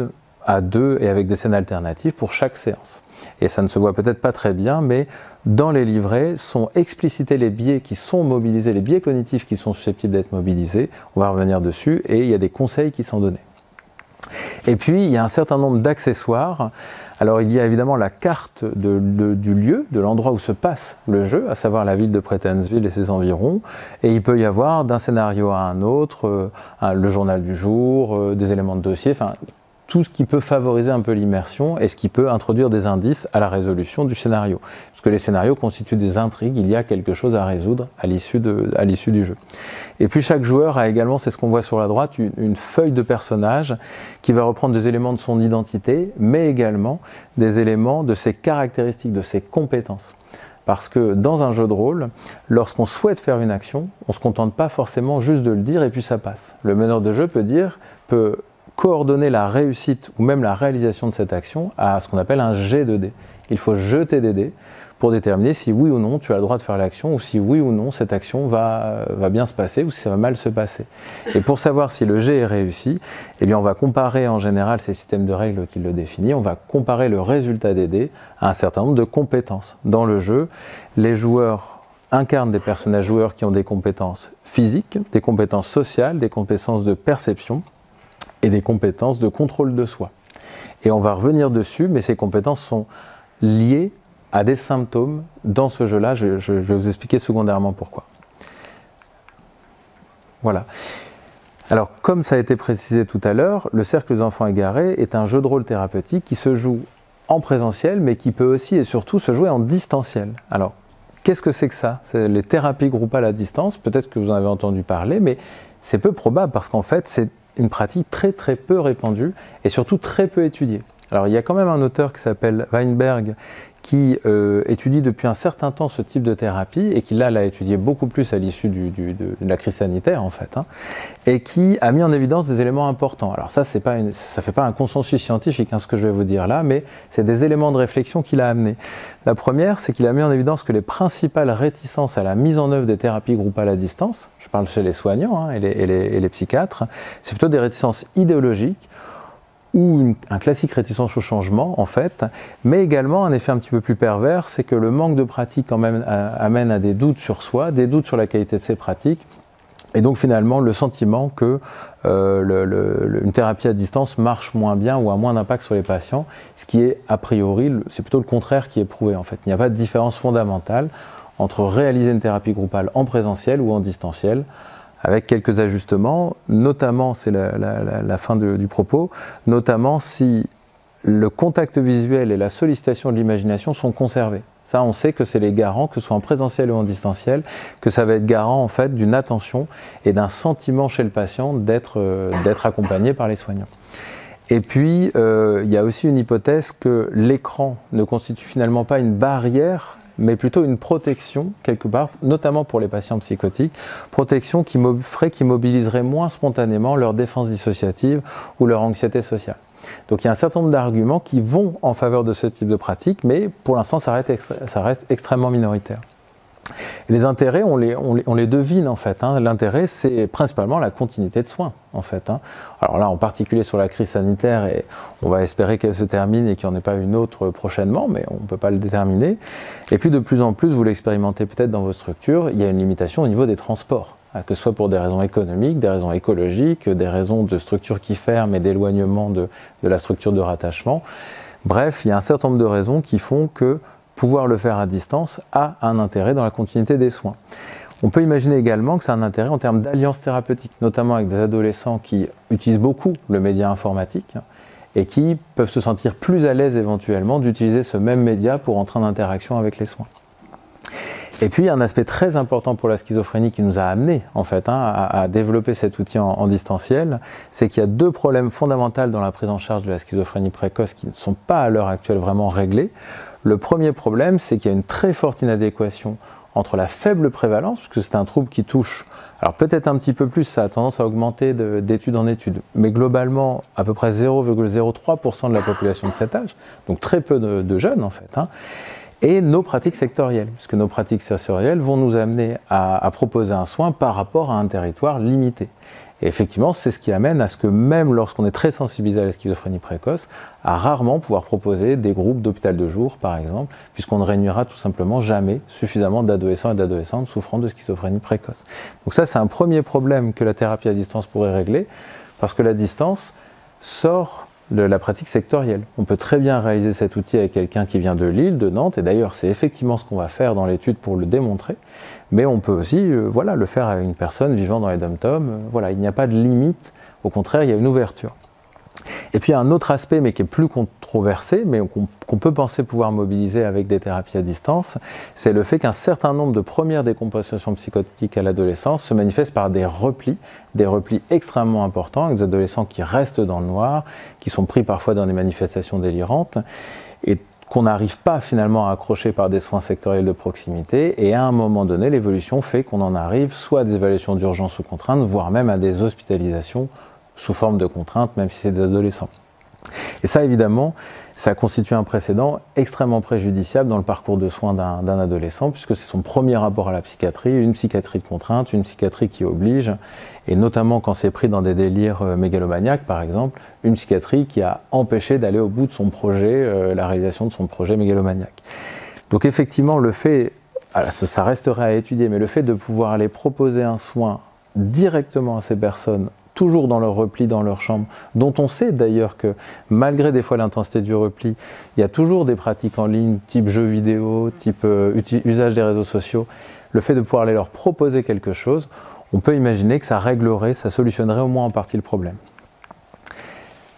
Speaker 3: à 2 et avec des scènes alternatives pour chaque séance. Et ça ne se voit peut-être pas très bien, mais dans les livrets sont explicités les biais qui sont mobilisés, les biais cognitifs qui sont susceptibles d'être mobilisés. On va revenir dessus, et il y a des conseils qui sont donnés. Et puis, il y a un certain nombre d'accessoires. Alors, il y a évidemment la carte du lieu, de l'endroit où se passe le jeu, à savoir la ville de Prêtensville et ses environs. Et il peut y avoir, d'un scénario à un autre, le journal du jour, des éléments de dossier, enfin, tout ce qui peut favoriser un peu l'immersion et ce qui peut introduire des indices à la résolution du scénario. Parce que les scénarios constituent des intrigues, il y a quelque chose à résoudre à l'issue du jeu. Et puis chaque joueur a également, c'est ce qu'on voit sur la droite, une feuille de personnage qui va reprendre des éléments de son identité, mais également des éléments de ses caractéristiques, de ses compétences. Parce que dans un jeu de rôle, lorsqu'on souhaite faire une action, on ne se contente pas forcément juste de le dire et puis ça passe. Le meneur de jeu peut coordonner la réussite ou même la réalisation de cette action à ce qu'on appelle un jet de dés. Il faut jeter des dés pour déterminer si oui ou non tu as le droit de faire l'action, ou si oui ou non cette action va bien se passer, ou si ça va mal se passer. Et pour savoir si le jet est réussi, eh bien on va comparer en général ces systèmes de règles qui le définissent, on va comparer le résultat des dés à un certain nombre de compétences. Dans le jeu, les joueurs incarnent des personnages joueurs qui ont des compétences physiques, des compétences sociales, des compétences de perception, et des compétences de contrôle de soi. Et on va revenir dessus, mais ces compétences sont liées à des symptômes dans ce jeu-là. Je vais vous expliquer secondairement pourquoi. Voilà. Alors, comme ça a été précisé tout à l'heure, le cercle des enfants égarés est un jeu de rôle thérapeutique qui se joue en présentiel, mais qui peut aussi et surtout se jouer en distanciel. Alors, qu'est-ce que c'est que ça? C'est les thérapies groupales à distance, peut-être que vous en avez entendu parler, mais c'est peu probable parce qu'en fait, c'est une pratique très très peu répandue et surtout très peu étudiée. Alors il y a quand même un auteur qui s'appelle Weinberg qui étudie depuis un certain temps ce type de thérapie et qui là l'a étudié beaucoup plus à l'issue de la crise sanitaire en fait, hein, et qui a mis en évidence des éléments importants. Alors ça fait pas un consensus scientifique hein, ce que je vais vous dire là, mais c'est des éléments de réflexion qu'il a amenés. La première, c'est qu'il a mis en évidence que les principales réticences à la mise en œuvre des thérapies groupales à distance, je parle chez les soignants hein, et les psychiatres, c'est plutôt des réticences idéologiques ou un classique réticence au changement en fait, mais également un effet un petit peu plus pervers, c'est que le manque de pratique quand même amène à des doutes sur soi, des doutes sur la qualité de ses pratiques, et donc finalement le sentiment que une thérapie à distance marche moins bien ou a moins d'impact sur les patients, ce qui est a priori, c'est plutôt le contraire qui est prouvé en fait. Il n'y a pas de différence fondamentale entre réaliser une thérapie groupale en présentiel ou en distanciel, avec quelques ajustements, notamment, c'est la fin du propos, notamment si le contact visuel et la sollicitation de l'imagination sont conservés. Ça, on sait que c'est les garants, que ce soit en présentiel ou en distanciel, que ça va être garant en fait d'une attention et d'un sentiment chez le patient d'être accompagné par les soignants. Et puis, il y a aussi une hypothèse que l'écran ne constitue finalement pas une barrière, mais plutôt une protection, quelque part, notamment pour les patients psychotiques, protection qui mobiliserait moins spontanément leur défense dissociative ou leur anxiété sociale. Donc il y a un certain nombre d'arguments qui vont en faveur de ce type de pratique, mais pour l'instant ça reste extrêmement minoritaire. Les intérêts, on les devine en fait. Hein. L'intérêt, c'est principalement la continuité de soins en fait. Hein. Alors là, en particulier sur la crise sanitaire, et on va espérer qu'elle se termine et qu'il n'y en ait pas une autre prochainement, mais on ne peut pas le déterminer. Et puis de plus en plus, vous l'expérimentez peut-être dans vos structures, il y a une limitation au niveau des transports, que ce soit pour des raisons économiques, des raisons écologiques, des raisons de structures qui ferment et d'éloignement de la structure de rattachement. Bref, il y a un certain nombre de raisons qui font que pouvoir le faire à distance a un intérêt dans la continuité des soins. On peut imaginer également que c'est un intérêt en termes d'alliance thérapeutique, notamment avec des adolescents qui utilisent beaucoup le média informatique et qui peuvent se sentir plus à l'aise éventuellement d'utiliser ce même média pour entrer en interaction avec les soins. Et puis, un aspect très important pour la schizophrénie qui nous a amené en fait, à développer cet outil en distanciel, c'est qu'il y a deux problèmes fondamentaux dans la prise en charge de la schizophrénie précoce qui ne sont pas à l'heure actuelle vraiment réglés. Le premier problème, c'est qu'il y a une très forte inadéquation entre la faible prévalence, puisque c'est un trouble qui touche, alors peut-être un petit peu plus, ça a tendance à augmenter d'étude en étude, mais globalement à peu près 0,03% de la population de cet âge, donc très peu de jeunes en fait, hein, et nos pratiques sectorielles, puisque nos pratiques sectorielles vont nous amener à proposer un soin par rapport à un territoire limité. Et effectivement, c'est ce qui amène à ce que même lorsqu'on est très sensibilisé à la schizophrénie précoce, à rarement pouvoir proposer des groupes d'hôpital de jour, par exemple, puisqu'on ne réunira tout simplement jamais suffisamment d'adolescents et d'adolescentes souffrant de schizophrénie précoce. Donc ça, c'est un premier problème que la thérapie à distance pourrait régler, parce que la distance sort de la pratique sectorielle. On peut très bien réaliser cet outil avec quelqu'un qui vient de Lille, de Nantes, et d'ailleurs c'est effectivement ce qu'on va faire dans l'étude pour le démontrer, mais on peut aussi le faire avec une personne vivant dans les dom-toms. Voilà, il n'y a pas de limite, au contraire il y a une ouverture. Et puis un autre aspect, mais qui est plus controversé, mais qu'on peut penser pouvoir mobiliser avec des thérapies à distance, c'est le fait qu'un certain nombre de premières décompensations psychotiques à l'adolescence se manifestent par des replis extrêmement importants, avec des adolescents qui restent dans le noir, qui sont pris parfois dans des manifestations délirantes, et qu'on n'arrive pas finalement à accrocher par des soins sectoriels de proximité, et à un moment donné, l'évolution fait qu'on en arrive soit à des évaluations d'urgence sous contrainte, voire même à des hospitalisations sous forme de contrainte, même si c'est des adolescents. Et ça, évidemment, ça constitue un précédent extrêmement préjudiciable dans le parcours de soins d'un adolescent, puisque c'est son premier rapport à la psychiatrie, une psychiatrie de contrainte, une psychiatrie qui oblige, et notamment quand c'est pris dans des délires mégalomaniaques, par exemple, une psychiatrie qui a empêché d'aller au bout de son projet, la réalisation de son projet mégalomaniaque. Donc effectivement, le fait, ça resterait à étudier, mais le fait de pouvoir aller proposer un soin directement à ces personnes, toujours dans leur repli, dans leur chambre, dont on sait d'ailleurs que malgré des fois l'intensité du repli, il y a toujours des pratiques en ligne, type jeux vidéo, type usage des réseaux sociaux. Le fait de pouvoir aller leur proposer quelque chose, on peut imaginer que ça réglerait, ça solutionnerait au moins en partie le problème.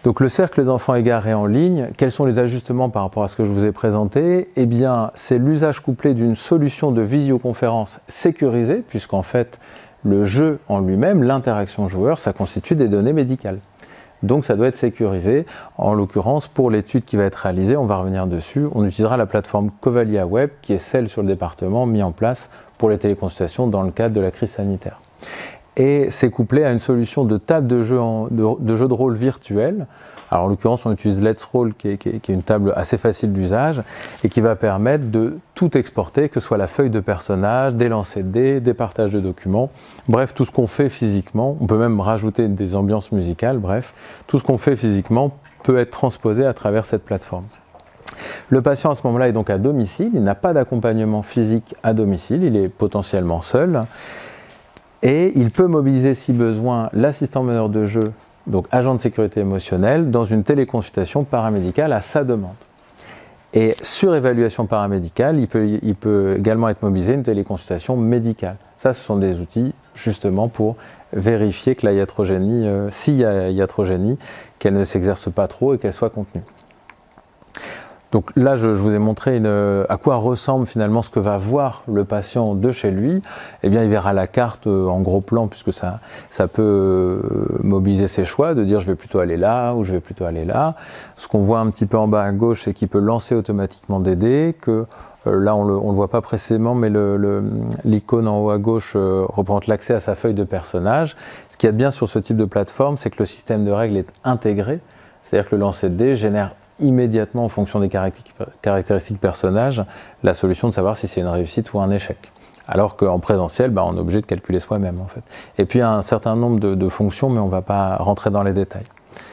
Speaker 3: Donc le cercle des enfants égarés en ligne, quels sont les ajustements par rapport à ce que je vous ai présenté? Eh bien, c'est l'usage couplé d'une solution de visioconférence sécurisée, puisqu'en fait, le jeu en lui-même, l'interaction joueur, ça constitue des données médicales. Donc ça doit être sécurisé. En l'occurrence, pour l'étude qui va être réalisée, on va revenir dessus, on utilisera la plateforme Covalia Web, qui est celle sur le département mis en place pour les téléconsultations dans le cadre de la crise sanitaire. Et c'est couplé à une solution de table de jeu de rôle virtuel. Alors en l'occurrence, on utilise Let's Roll, qui est une table assez facile d'usage et qui va permettre de tout exporter, que ce soit la feuille de personnage, des lancers de dés, des partages de documents, bref, tout ce qu'on fait physiquement. On peut même rajouter des ambiances musicales, bref, tout ce qu'on fait physiquement peut être transposé à travers cette plateforme. Le patient à ce moment-là est donc à domicile, il n'a pas d'accompagnement physique à domicile, il est potentiellement seul. Et il peut mobiliser, si besoin, l'assistant meneur de jeu, donc agent de sécurité émotionnelle, dans une téléconsultation paramédicale à sa demande. Et sur évaluation paramédicale, il peut également être mobilisé une téléconsultation médicale. Ça, ce sont des outils justement pour vérifier que la iatrogénie, s'il y a iatrogénie, qu'elle ne s'exerce pas trop et qu'elle soit contenue. Donc là, je vous ai montré à quoi ressemble finalement ce que va voir le patient de chez lui. Eh bien, il verra la carte en gros plan, puisque ça peut mobiliser ses choix, de dire je vais plutôt aller là ou je vais plutôt aller là. Ce qu'on voit un petit peu en bas à gauche, c'est qu'il peut lancer automatiquement des dés, que là on ne le voit pas précisément, mais l'icône en haut à gauche représente l'accès à sa feuille de personnage. Ce qu'il y a de bien sur ce type de plateforme, c'est que le système de règles est intégré, c'est-à-dire que le lancer de dés génère immédiatement en fonction des caractéristiques personnages la solution de savoir si c'est une réussite ou un échec. Alors qu'en présentiel, on est obligé de calculer soi-même en fait. Et puis il y a un certain nombre de fonctions, mais on ne va pas rentrer dans les détails.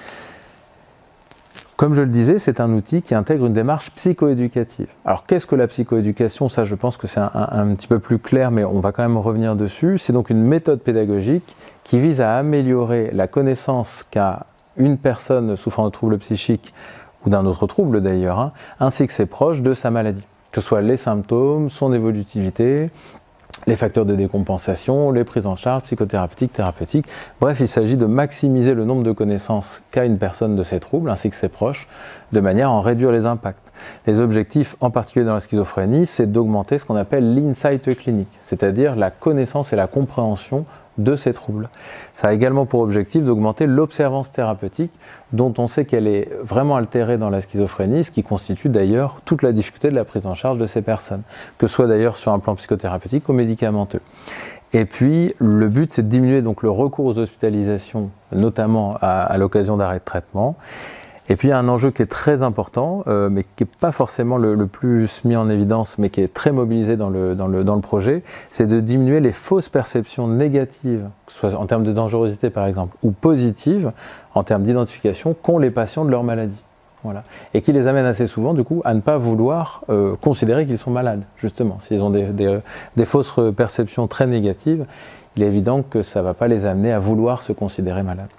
Speaker 3: Comme je le disais, c'est un outil qui intègre une démarche psychoéducative. Alors qu'est-ce que la psychoéducation? Ça, je pense que c'est un petit peu plus clair, mais on va quand même revenir dessus. C'est donc une méthode pédagogique qui vise à améliorer la connaissance qu'a une personne souffrant de troubles psychiques ou d'un autre trouble d'ailleurs, ainsi que ses proches de sa maladie, que ce soit les symptômes, son évolutivité, les facteurs de décompensation, les prises en charge psychothérapeutiques, thérapeutiques. Bref, il s'agit de maximiser le nombre de connaissances qu'a une personne de ces troubles, ainsi que ses proches, de manière à en réduire les impacts. Les objectifs, en particulier dans la schizophrénie, c'est d'augmenter ce qu'on appelle l'insight clinique, c'est-à-dire la connaissance et la compréhension de ces troubles. Ça a également pour objectif d'augmenter l'observance thérapeutique, dont on sait qu'elle est vraiment altérée dans la schizophrénie, ce qui constitue d'ailleurs toute la difficulté de la prise en charge de ces personnes, que ce soit d'ailleurs sur un plan psychothérapeutique ou médicamenteux. Et puis, le but, c'est de diminuer donc le recours aux hospitalisations, notamment à l'occasion d'arrêt de traitement. Et puis il y a un enjeu qui est très important, mais qui n'est pas forcément le plus mis en évidence, mais qui est très mobilisé dans le projet, c'est de diminuer les fausses perceptions négatives, que ce soit en termes de dangerosité par exemple, ou positives, en termes d'identification, qu'ont les patients de leur maladie. Voilà. Et qui les amènent assez souvent, du coup, à ne pas vouloir considérer qu'ils sont malades, justement. S'ils ont des fausses perceptions très négatives, il est évident que ça ne va pas les amener à vouloir se considérer malades.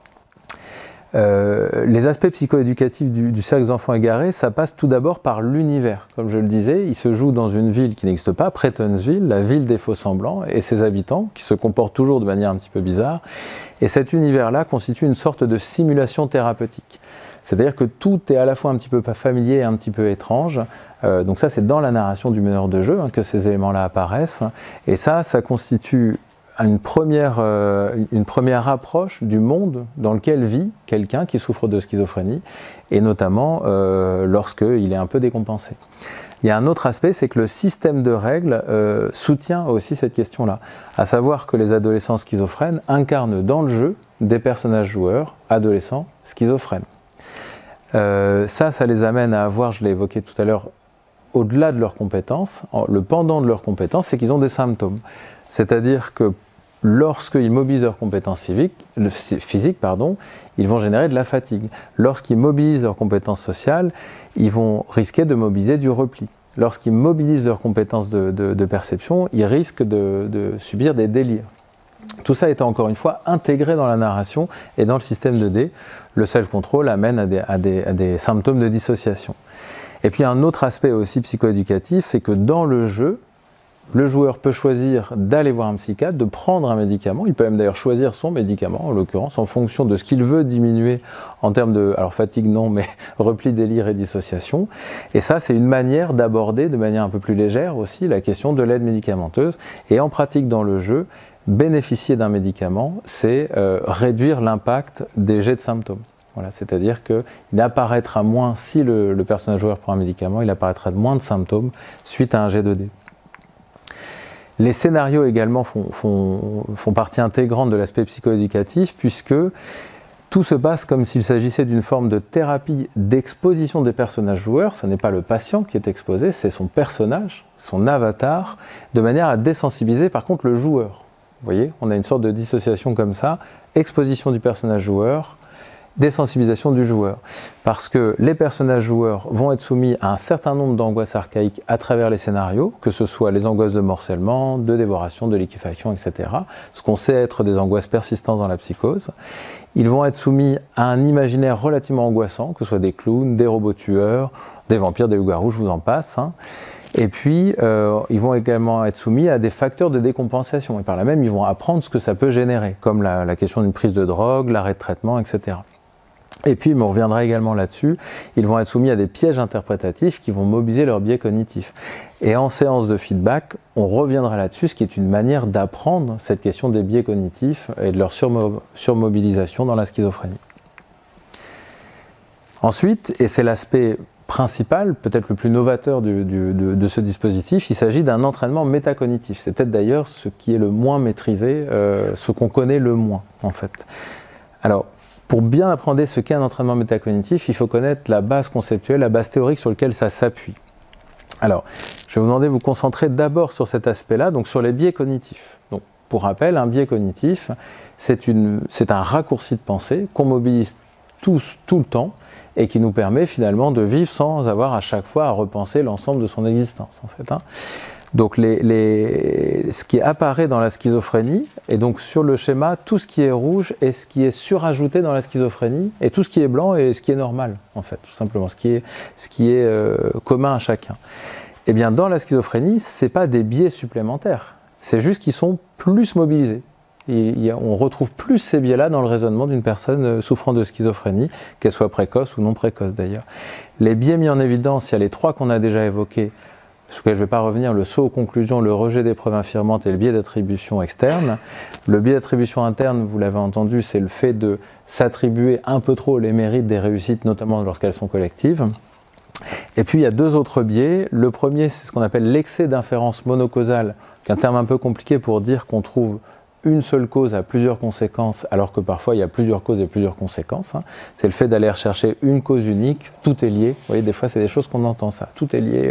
Speaker 3: Les aspects psychoéducatifs du cercle d'enfants égarés, ça passe tout d'abord par l'univers. Comme je le disais, il se joue dans une ville qui n'existe pas, Prêtonsville, la ville des faux-semblants, et ses habitants, qui se comportent toujours de manière un petit peu bizarre. Et cet univers-là constitue une sorte de simulation thérapeutique. C'est-à-dire que tout est à la fois un petit peu pas familier et un petit peu étrange. Donc ça, c'est dans la narration du meneur de jeu que ces éléments-là apparaissent. Et ça constitue une première approche du monde dans lequel vit quelqu'un qui souffre de schizophrénie, et notamment lorsqu'il est un peu décompensé. Il y a un autre aspect, c'est que le système de règles soutient aussi cette question-là, à savoir que les adolescents schizophrènes incarnent dans le jeu des personnages joueurs, adolescents schizophrènes. Ça les amène à avoir, je l'ai évoqué tout à l'heure, au-delà de leurs compétences, le pendant de leurs compétences, c'est qu'ils ont des symptômes. C'est-à-dire que lorsqu'ils mobilisent leurs compétences physiques, ils vont générer de la fatigue. Lorsqu'ils mobilisent leurs compétences sociales, ils vont risquer de mobiliser du repli. Lorsqu'ils mobilisent leurs compétences de perception, ils risquent de subir des délires. Tout ça étant encore une fois intégré dans la narration et dans le système de dés. Le self-control amène à des symptômes de dissociation. Et puis un autre aspect aussi psychoéducatif, c'est que dans le jeu, le joueur peut choisir d'aller voir un psychiatre, de prendre un médicament. Il peut même d'ailleurs choisir son médicament, en l'occurrence, en fonction de ce qu'il veut diminuer en termes de, alors fatigue non, mais repli, délire et dissociation. Et ça, c'est une manière d'aborder de manière un peu plus légère aussi la question de l'aide médicamenteuse. Et en pratique dans le jeu, bénéficier d'un médicament, c'est réduire l'impact des jets de symptômes. Voilà, c'est-à-dire qu'il apparaîtra moins, si le personnage joueur prend un médicament, il apparaîtra moins de symptômes suite à un jet de dés. Les scénarios également font partie intégrante de l'aspect psychoéducatif, puisque tout se passe comme s'il s'agissait d'une forme de thérapie d'exposition des personnages joueurs. Ce n'est pas le patient qui est exposé, c'est son personnage, son avatar, de manière à désensibiliser par contre le joueur. Vous voyez, on a une sorte de dissociation comme ça, exposition du personnage joueur, désensibilisation du joueur. Parce que les personnages joueurs vont être soumis à un certain nombre d'angoisses archaïques à travers les scénarios, que ce soit les angoisses de morcellement, de dévoration, de liquéfaction, etc. Ce qu'on sait être des angoisses persistantes dans la psychose. Ils vont être soumis à un imaginaire relativement angoissant, que ce soit des clowns, des robots tueurs, des vampires, des loups-garous, je vous en passe. Et puis, ils vont également être soumis à des facteurs de décompensation. Et par là même, ils vont apprendre ce que ça peut générer, comme la question d'une prise de drogue, l'arrêt de traitement, etc. Et puis, on reviendra également là-dessus, ils vont être soumis à des pièges interprétatifs qui vont mobiliser leur biais cognitif. Et en séance de feedback, on reviendra là-dessus, ce qui est une manière d'apprendre cette question des biais cognitifs et de leur surmobilisation dans la schizophrénie. Ensuite, et c'est l'aspect principal, peut-être le plus novateur de ce dispositif, il s'agit d'un entraînement métacognitif. C'est peut-être d'ailleurs ce qui est le moins maîtrisé, ce qu'on connaît le moins en fait. Alors, pour bien appréhender ce qu'est un entraînement métacognitif, il faut connaître la base conceptuelle, la base théorique sur laquelle ça s'appuie. Alors, je vais vous demander de vous concentrer d'abord sur cet aspect-là, donc sur les biais cognitifs. Donc, pour rappel, un biais cognitif, c'est un raccourci de pensée qu'on mobilise tous, tout le temps, et qui nous permet finalement de vivre sans avoir à chaque fois à repenser l'ensemble de son existence, en fait. Donc ce qui apparaît dans la schizophrénie, et donc sur le schéma, tout ce qui est rouge est ce qui est surajouté dans la schizophrénie, et tout ce qui est blanc est ce qui est normal, en fait, tout simplement, ce qui est commun à chacun. Eh bien, dans la schizophrénie, ce n'est pas des biais supplémentaires, c'est juste qu'ils sont plus mobilisés. On retrouve plus ces biais-là dans le raisonnement d'une personne souffrant de schizophrénie, qu'elle soit précoce ou non précoce d'ailleurs. Les biais mis en évidence, il y a les trois qu'on a déjà évoqués, sur lesquels je ne vais pas revenir, le saut aux conclusions, le rejet des preuves infirmantes et le biais d'attribution externe. Le biais d'attribution interne, vous l'avez entendu, c'est le fait de s'attribuer un peu trop les mérites des réussites, notamment lorsqu'elles sont collectives. Et puis il y a deux autres biais. Le premier, c'est ce qu'on appelle l'excès d'inférence monocausale, qui est un terme un peu compliqué pour dire qu'on trouve une seule cause a plusieurs conséquences, alors que parfois il y a plusieurs causes et plusieurs conséquences. C'est le fait d'aller rechercher une cause unique, tout est lié. Vous voyez, des fois c'est des choses qu'on entend ça, tout est lié.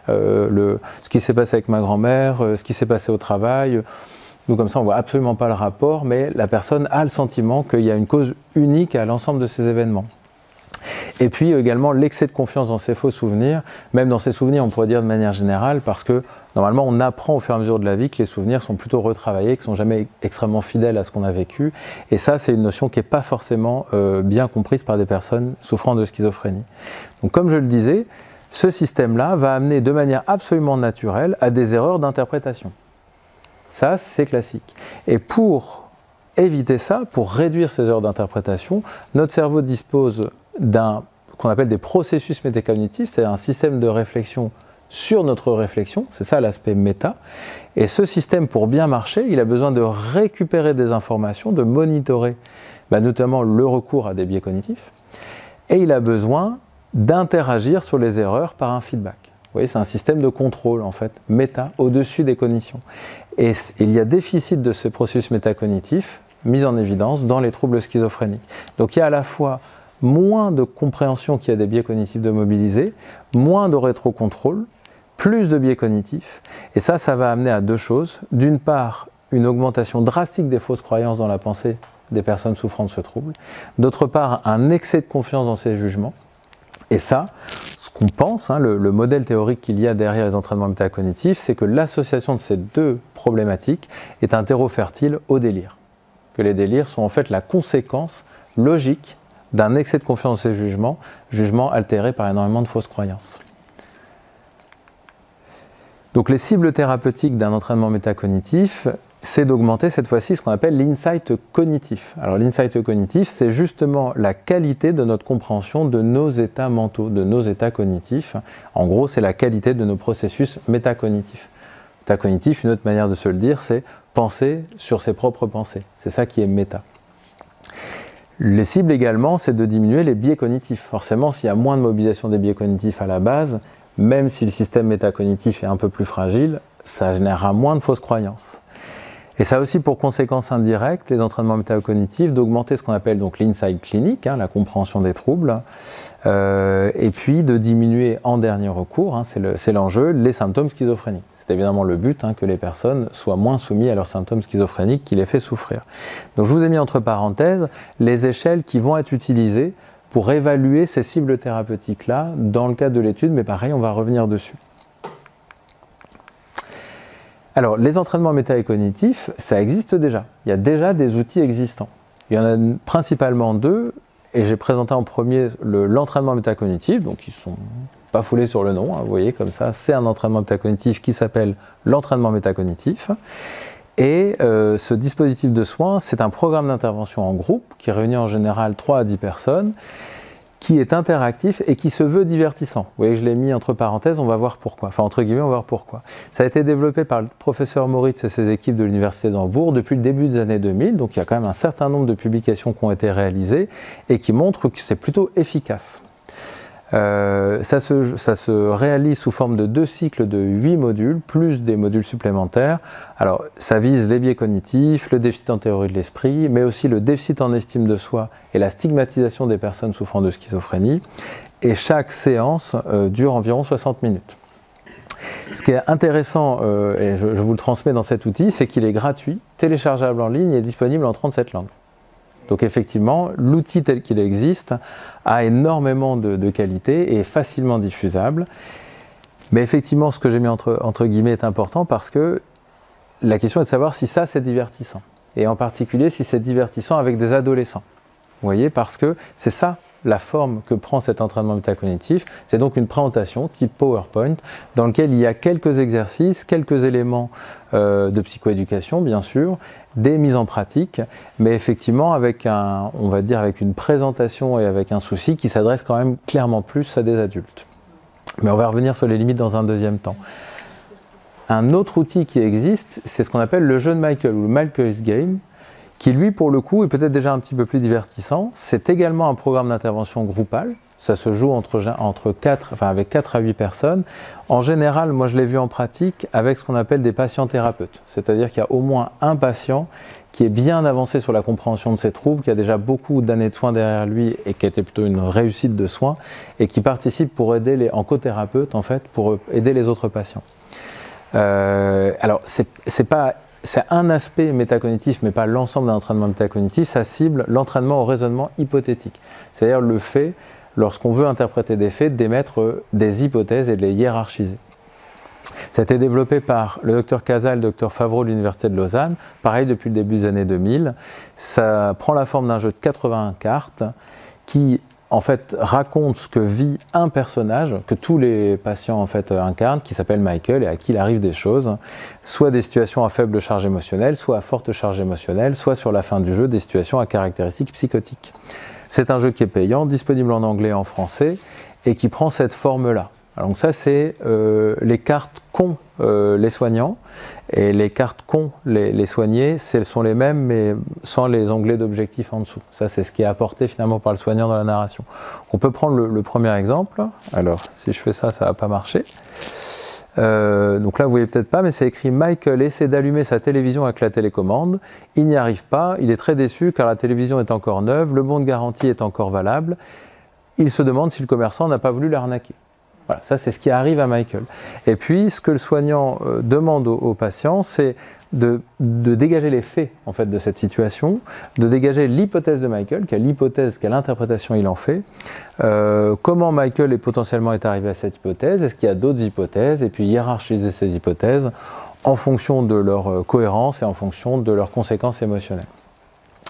Speaker 3: Ce qui s'est passé avec ma grand-mère, ce qui s'est passé au travail. Nous comme ça on voit absolument pas le rapport, mais la personne a le sentiment qu'il y a une cause unique à l'ensemble de ces événements. Et puis également l'excès de confiance dans ses faux souvenirs, même dans ses souvenirs on pourrait dire de manière générale, parce que normalement on apprend au fur et à mesure de la vie que les souvenirs sont plutôt retravaillés, qu'ils ne sont jamais extrêmement fidèles à ce qu'on a vécu, et ça c'est une notion qui n'est pas forcément bien comprise par des personnes souffrant de schizophrénie. Donc comme je le disais, ce système-là va amener de manière absolument naturelle à des erreurs d'interprétation. Ça c'est classique. Et pour éviter ça, pour réduire ces erreurs d'interprétation, notre cerveau dispose qu'on appelle des processus métacognitifs, c'est un système de réflexion sur notre réflexion, c'est ça l'aspect méta. Et ce système, pour bien marcher, il a besoin de récupérer des informations, de monitorer notamment le recours à des biais cognitifs, et il a besoin d'interagir sur les erreurs par un feedback. Vous voyez, c'est un système de contrôle, en fait, méta, au-dessus des cognitions. Et il y a déficit de ce processus métacognitif mis en évidence dans les troubles schizophréniques. Donc il y a à la fois moins de compréhension qu'il y a des biais cognitifs de mobiliser, moins de rétrocontrôle, plus de biais cognitifs. Et ça va amener à deux choses. D'une part, une augmentation drastique des fausses croyances dans la pensée des personnes souffrant de ce trouble. D'autre part, un excès de confiance dans ces jugements. Et ça, ce qu'on pense, le modèle théorique qu'il y a derrière les entraînements métacognitifs, c'est que l'association de ces deux problématiques est un terreau fertile au délire. Que les délires sont en fait la conséquence logique d'un excès de confiance dans ces jugements altérés par énormément de fausses croyances. Donc les cibles thérapeutiques d'un entraînement métacognitif, c'est d'augmenter cette fois-ci ce qu'on appelle l'insight cognitif. Alors l'insight cognitif, c'est justement la qualité de notre compréhension de nos états mentaux, de nos états cognitifs. En gros, c'est la qualité de nos processus métacognitifs. Métacognitif, une autre manière de se le dire, c'est penser sur ses propres pensées. C'est ça qui est méta. Les cibles également, c'est de diminuer les biais cognitifs. Forcément, s'il y a moins de mobilisation des biais cognitifs à la base, même si le système métacognitif est un peu plus fragile, ça générera moins de fausses croyances. Et ça a aussi pour conséquence indirecte, les entraînements métacognitifs, d'augmenter ce qu'on appelle donc l'insight clinique, la compréhension des troubles, et puis de diminuer en dernier recours, c'est l'enjeu, les symptômes schizophréniques. C'est évidemment le but, que les personnes soient moins soumises à leurs symptômes schizophréniques qui les fait souffrir. Donc je vous ai mis entre parenthèses les échelles qui vont être utilisées pour évaluer ces cibles thérapeutiques-là dans le cadre de l'étude, mais pareil, on va revenir dessus. Alors, les entraînements métacognitifs, ça existe déjà. Il y a déjà des outils existants. Il y en a principalement deux, et j'ai présenté en premier l'entraînement métacognitif, donc ils ne sont pas foulés sur le nom, vous voyez, comme ça, c'est un entraînement métacognitif qui s'appelle l'entraînement métacognitif. Et ce dispositif de soins, c'est un programme d'intervention en groupe qui réunit en général 3 à 10 personnes, qui est interactif et qui se veut divertissant. Vous voyez que je l'ai mis entre parenthèses, on va voir pourquoi. Enfin, entre guillemets, on va voir pourquoi. Ça a été développé par le professeur Moritz et ses équipes de l'Université d'Hambourg depuis le début des années 2000. Donc, il y a quand même un certain nombre de publications qui ont été réalisées et qui montrent que c'est plutôt efficace. Ça se réalise sous forme de 2 cycles de 8 modules, plus des modules supplémentaires. Alors, ça vise les biais cognitifs, le déficit en théorie de l'esprit, mais aussi le déficit en estime de soi et la stigmatisation des personnes souffrant de schizophrénie. Et chaque séance dure environ 60 minutes. Ce qui est intéressant, et je vous le transmets dans cet outil, c'est qu'il est gratuit, téléchargeable en ligne et disponible en 37 langues. Donc effectivement, l'outil tel qu'il existe a énormément de qualité et est facilement diffusable. Mais effectivement, ce que j'ai mis entre guillemets est important parce que la question est de savoir si ça c'est divertissant. Et en particulier si c'est divertissant avec des adolescents. Vous voyez, parce que c'est ça la forme que prend cet entraînement métacognitif. C'est donc une présentation type PowerPoint dans lequel il y a quelques exercices, quelques éléments de psychoéducation bien sûr, des mises en pratique, mais effectivement avec on va dire avec une présentation et avec un souci qui s'adresse quand même clairement plus à des adultes. Mais on va revenir sur les limites dans un deuxième temps. Un autre outil qui existe, c'est ce qu'on appelle le jeu de Michael ou le Michael's Game, qui lui pour le coup est peut-être déjà un petit peu plus divertissant. C'est également un programme d'intervention groupale. Ça se joue avec 4 à 8 personnes. En général, moi je l'ai vu en pratique avec ce qu'on appelle des patients thérapeutes. C'est-à-dire qu'il y a au moins un patient qui est bien avancé sur la compréhension de ses troubles, qui a déjà beaucoup d'années de soins derrière lui et qui a été plutôt une réussite de soins et qui participe pour aider en cothérapeute en fait, pour aider les autres patients. Alors c'est un aspect métacognitif, mais pas l'ensemble d'un entraînement métacognitif. Ça cible l'entraînement au raisonnement hypothétique. C'est-à-dire le fait, lorsqu'on veut interpréter des faits, d'émettre des hypothèses et de les hiérarchiser. Ça a été développé par le Dr Casal et le Dr Favreau de l'Université de Lausanne, pareil depuis le début des années 2000. Ça prend la forme d'un jeu de 81 cartes qui en fait raconte ce que vit un personnage que tous les patients en fait incarnent, qui s'appelle Michael et à qui il arrive des choses, soit des situations à faible charge émotionnelle, soit à forte charge émotionnelle, soit sur la fin du jeu des situations à caractéristiques psychotiques. C'est un jeu qui est payant, disponible en anglais et en français et qui prend cette forme-là. Donc ça c'est les cartes qu'ont les soignants et les cartes qu'ont les soignés, elles sont les mêmes mais sans les onglets d'objectifs en dessous. Ça c'est ce qui est apporté finalement par le soignant dans la narration. On peut prendre le premier exemple. Alors si je fais ça, ça va pas marcher. Donc là vous voyez peut-être pas mais c'est écrit Michael essaie d'allumer sa télévision avec la télécommande. Il n'y arrive pas, il est très déçu car la télévision est encore neuve, le bon de garantie est encore valable. Il se demande si le commerçant n'a pas voulu l'arnaquer. Voilà, ça c'est ce qui arrive à Michael. Et puis ce que le soignant demande au patient, c'est de dégager les faits en fait, de cette situation, de dégager l'hypothèse de Michael, quelle hypothèse, quelle interprétation il en fait, comment Michael est arrivé à cette hypothèse, est-ce qu'il y a d'autres hypothèses, et puis hiérarchiser ces hypothèses en fonction de leur cohérence et en fonction de leurs conséquences émotionnelles.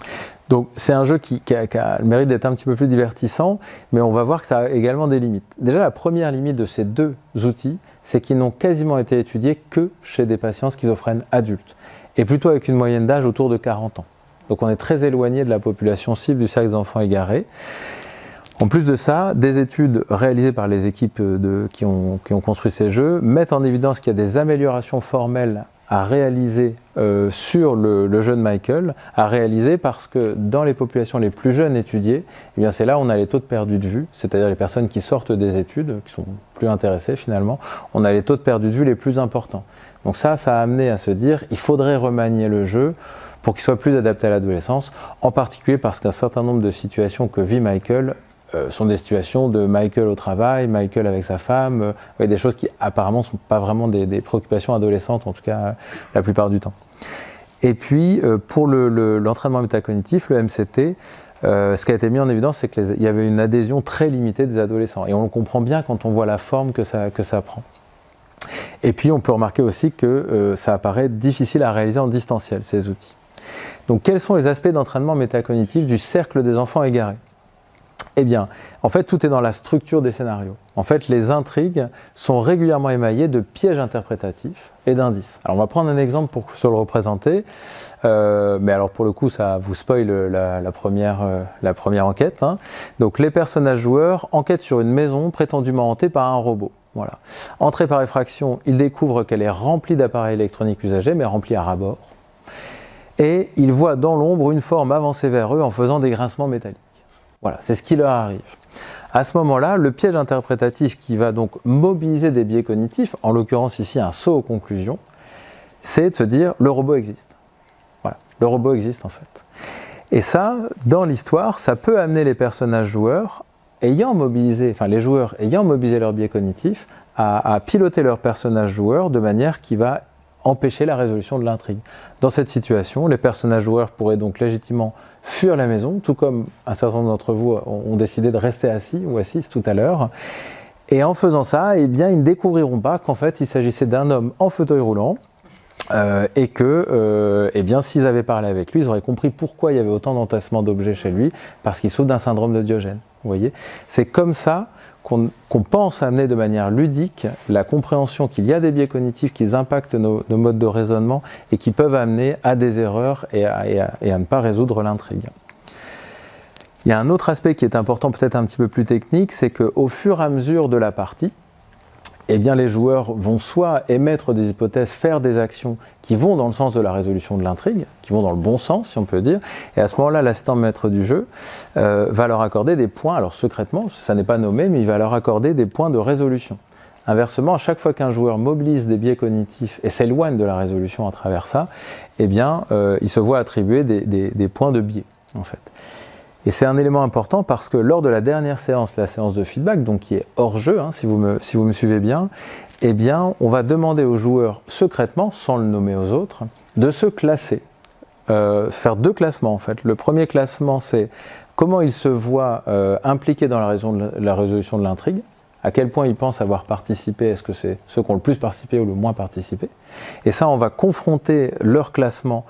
Speaker 3: Donc c'est un jeu qui a le mérite d'être un petit peu plus divertissant, mais on va voir que ça a également des limites. Déjà, la première limite de ces deux outils, c'est qu'ils n'ont quasiment été étudiés que chez des patients schizophrènes adultes, et plutôt avec une moyenne d'âge autour de 40 ans. Donc on est très éloigné de la population cible du cercle des enfants égarés. En plus de ça, des études réalisées par les équipes qui ont construit ces jeux mettent en évidence qu'il y a des améliorations formelles à réaliser sur le jeu de Michael, à réaliser parce que dans les populations les plus jeunes étudiées, eh bien c'est là où on a les taux de perdu de vue, c'est-à-dire les personnes qui sortent des études, qui sont plus intéressées finalement, on a les taux de perdu de vue les plus importants. Donc ça a amené à se dire il faudrait remanier le jeu pour qu'il soit plus adapté à l'adolescence, en particulier parce qu'un certain nombre de situations que vit Michael sont des situations de Michael au travail, Michael avec sa femme, des choses qui apparemment ne sont pas vraiment des préoccupations adolescentes, en tout cas la plupart du temps. Et puis pour l'entraînement métacognitif, le MCT, ce qui a été mis en évidence, c'est qu'il y avait une adhésion très limitée des adolescents. Et on le comprend bien quand on voit la forme que ça prend. Et puis on peut remarquer aussi que ça apparaît difficile à réaliser en distanciel, ces outils. Donc quels sont les aspects d'entraînement métacognitif du cercle des enfants égarés ? Eh bien, en fait, tout est dans la structure des scénarios. En fait, les intrigues sont régulièrement émaillées de pièges interprétatifs et d'indices. Alors, on va prendre un exemple pour se le représenter. Mais alors, pour le coup, ça vous spoil la première enquête. Hein. Donc, les personnages joueurs enquêtent sur une maison prétendument hantée par un robot. Voilà. Entrés par effraction, ils découvrent qu'elle est remplie d'appareils électroniques usagés, mais remplie à ras-bord. Et ils voient dans l'ombre une forme avancer vers eux en faisant des grincements métalliques. Voilà, c'est ce qui leur arrive. À ce moment-là, le piège interprétatif qui va donc mobiliser des biais cognitifs, en l'occurrence ici un saut aux conclusions, c'est de se dire le robot existe. Voilà, le robot existe en fait. Et ça, dans l'histoire, ça peut amener les personnages joueurs ayant mobilisé, enfin les joueurs ayant mobilisé leur biais cognitif, à piloter leur personnage joueur de manière qui va empêcher la résolution de l'intrigue. Dans cette situation, les personnages joueurs pourraient donc légitimement fuir la maison, tout comme un certain nombre d'entre vous ont décidé de rester assis ou assises tout à l'heure. Et en faisant ça, eh bien, ils ne découvriront pas qu'en fait, il s'agissait d'un homme en fauteuil roulant et que, eh bien, s'ils avaient parlé avec lui, ils auraient compris pourquoi il y avait autant d'entassements d'objets chez lui, parce qu'il souffre d'un syndrome de Diogène. Vous voyez, c'est comme ça qu'on pense amener de manière ludique la compréhension qu'il y a des biais cognitifs qui impactent nos modes de raisonnement et qui peuvent amener à des erreurs et à ne pas résoudre l'intrigue. Il y a un autre aspect qui est important, peut-être un petit peu plus technique, c'est qu'au fur et à mesure de la partie, eh bien, les joueurs vont soit émettre des hypothèses, faire des actions qui vont dans le sens de la résolution de l'intrigue, qui vont dans le bon sens, si on peut dire, et à ce moment-là, l'assistant maître du jeu va leur accorder des points, alors secrètement, ça n'est pas nommé, mais il va leur accorder des points de résolution. Inversement, à chaque fois qu'un joueur mobilise des biais cognitifs et s'éloigne de la résolution à travers ça, eh bien, il se voit attribuer des points de biais, en fait. Et c'est un élément important parce que lors de la dernière séance, la séance de feedback, donc qui est hors jeu, hein, si vous me suivez bien, eh bien, on va demander aux joueurs secrètement, sans le nommer aux autres, de se classer. Faire deux classements en fait. Le premier classement, c'est comment ils se voient impliqués dans la résolution de l'intrigue, à quel point ils pensent avoir participé, est-ce que c'est ceux qui ont le plus participé ou le moins participé. Et ça, on va confronter leur classement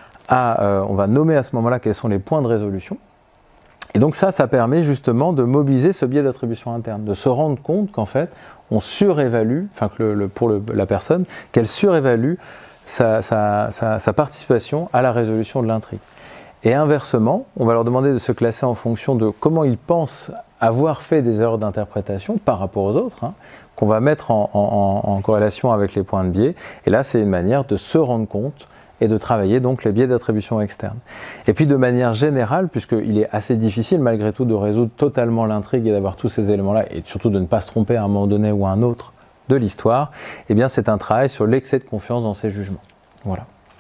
Speaker 3: on va nommer à ce moment-là quels sont les points de résolution. Et donc ça permet justement de mobiliser ce biais d'attribution interne, de se rendre compte qu'en fait, on surévalue, enfin pour la personne, qu'elle surévalue sa participation à la résolution de l'intrigue. Et inversement, on va leur demander de se classer en fonction de comment ils pensent avoir fait des erreurs d'interprétation par rapport aux autres, hein, qu'on va mettre en corrélation avec les points de biais. Et là, c'est une manière de se rendre compte et de travailler donc les biais d'attribution externe. Et puis de manière générale, puisqu'il est assez difficile malgré tout de résoudre totalement l'intrigue et d'avoir tous ces éléments-là, et surtout de ne pas se tromper à un moment donné ou à un autre de l'histoire, eh bien c'est un travail sur l'excès de confiance dans ses jugements. Voilà.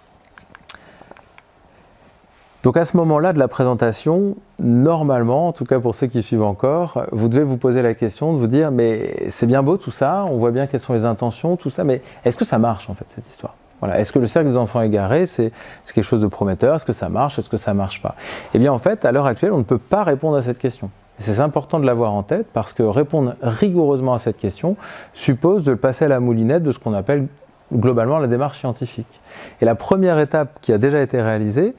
Speaker 3: Donc à ce moment-là de la présentation, normalement, en tout cas pour ceux qui suivent encore, vous devez vous poser la question de vous dire mais c'est bien beau tout ça, on voit bien quelles sont les intentions, tout ça, mais est-ce que ça marche en fait cette histoire ? Voilà. Est-ce que le cercle des enfants égarés, c'est quelque chose de prometteur? Est-ce que ça marche? Est-ce que ça ne marche pas? Eh bien, en fait, à l'heure actuelle, on ne peut pas répondre à cette question. C'est important de l'avoir en tête parce que répondre rigoureusement à cette question suppose de le passer à la moulinette de ce qu'on appelle globalement la démarche scientifique. Et la première étape qui a déjà été réalisée,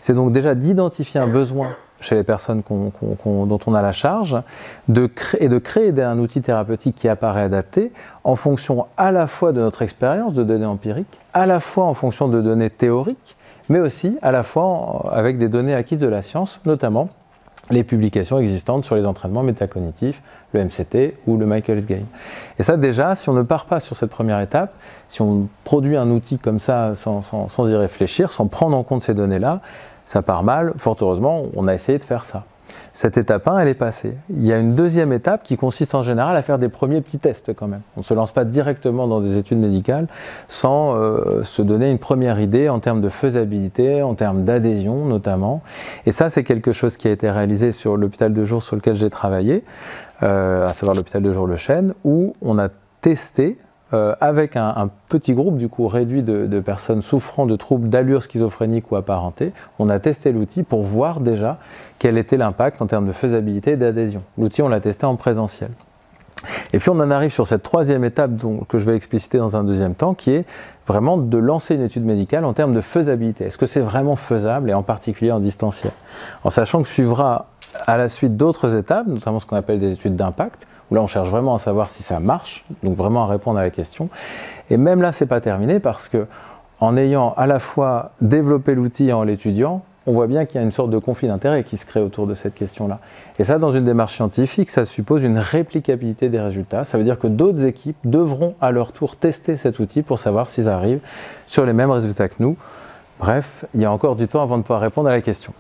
Speaker 3: c'est donc déjà d'identifier un besoin chez les personnes dont on a la charge, et de créer un outil thérapeutique qui apparaît adapté en fonction à la fois de notre expérience de données empiriques, à la fois en fonction de données théoriques, mais aussi à la fois avec des données acquises de la science, notamment les publications existantes sur les entraînements métacognitifs, le MCT ou le Michaels Game. Et ça déjà, si on ne part pas sur cette première étape, si on produit un outil comme ça sans y réfléchir, sans prendre en compte ces données-là, ça part mal. Fort heureusement, on a essayé de faire ça. Cette étape 1, elle est passée. Il y a une deuxième étape qui consiste en général à faire des premiers petits tests quand même. On ne se lance pas directement dans des études médicales sans se donner une première idée en termes de faisabilité, en termes d'adhésion notamment. Et ça, c'est quelque chose qui a été réalisé sur l'hôpital de jour sur lequel j'ai travaillé, à savoir l'hôpital de jour Le Chêne, où on a testé avec un petit groupe du coup réduit de personnes souffrant de troubles d'allure schizophrénique ou apparentés. On a testé l'outil pour voir déjà quel était l'impact en termes de faisabilité et d'adhésion. L'outil, on l'a testé en présentiel. Et puis on en arrive sur cette troisième étape que je vais expliciter dans un deuxième temps, qui est vraiment de lancer une étude médicale en termes de faisabilité. Est-ce que c'est vraiment faisable, et en particulier en distanciel? En sachant que suivra à la suite d'autres étapes, notamment ce qu'on appelle des études d'impact, où là on cherche vraiment à savoir si ça marche, donc vraiment à répondre à la question. Et même là, c'est pas terminé parce que en ayant à la fois développé l'outil et en l'étudiant, on voit bien qu'il y a une sorte de conflit d'intérêts qui se crée autour de cette question-là. Et ça, dans une démarche scientifique, ça suppose une réplicabilité des résultats. Ça veut dire que d'autres équipes devront à leur tour tester cet outil pour savoir s'ils arrivent sur les mêmes résultats que nous. Bref, il y a encore du temps avant de pouvoir répondre à la question.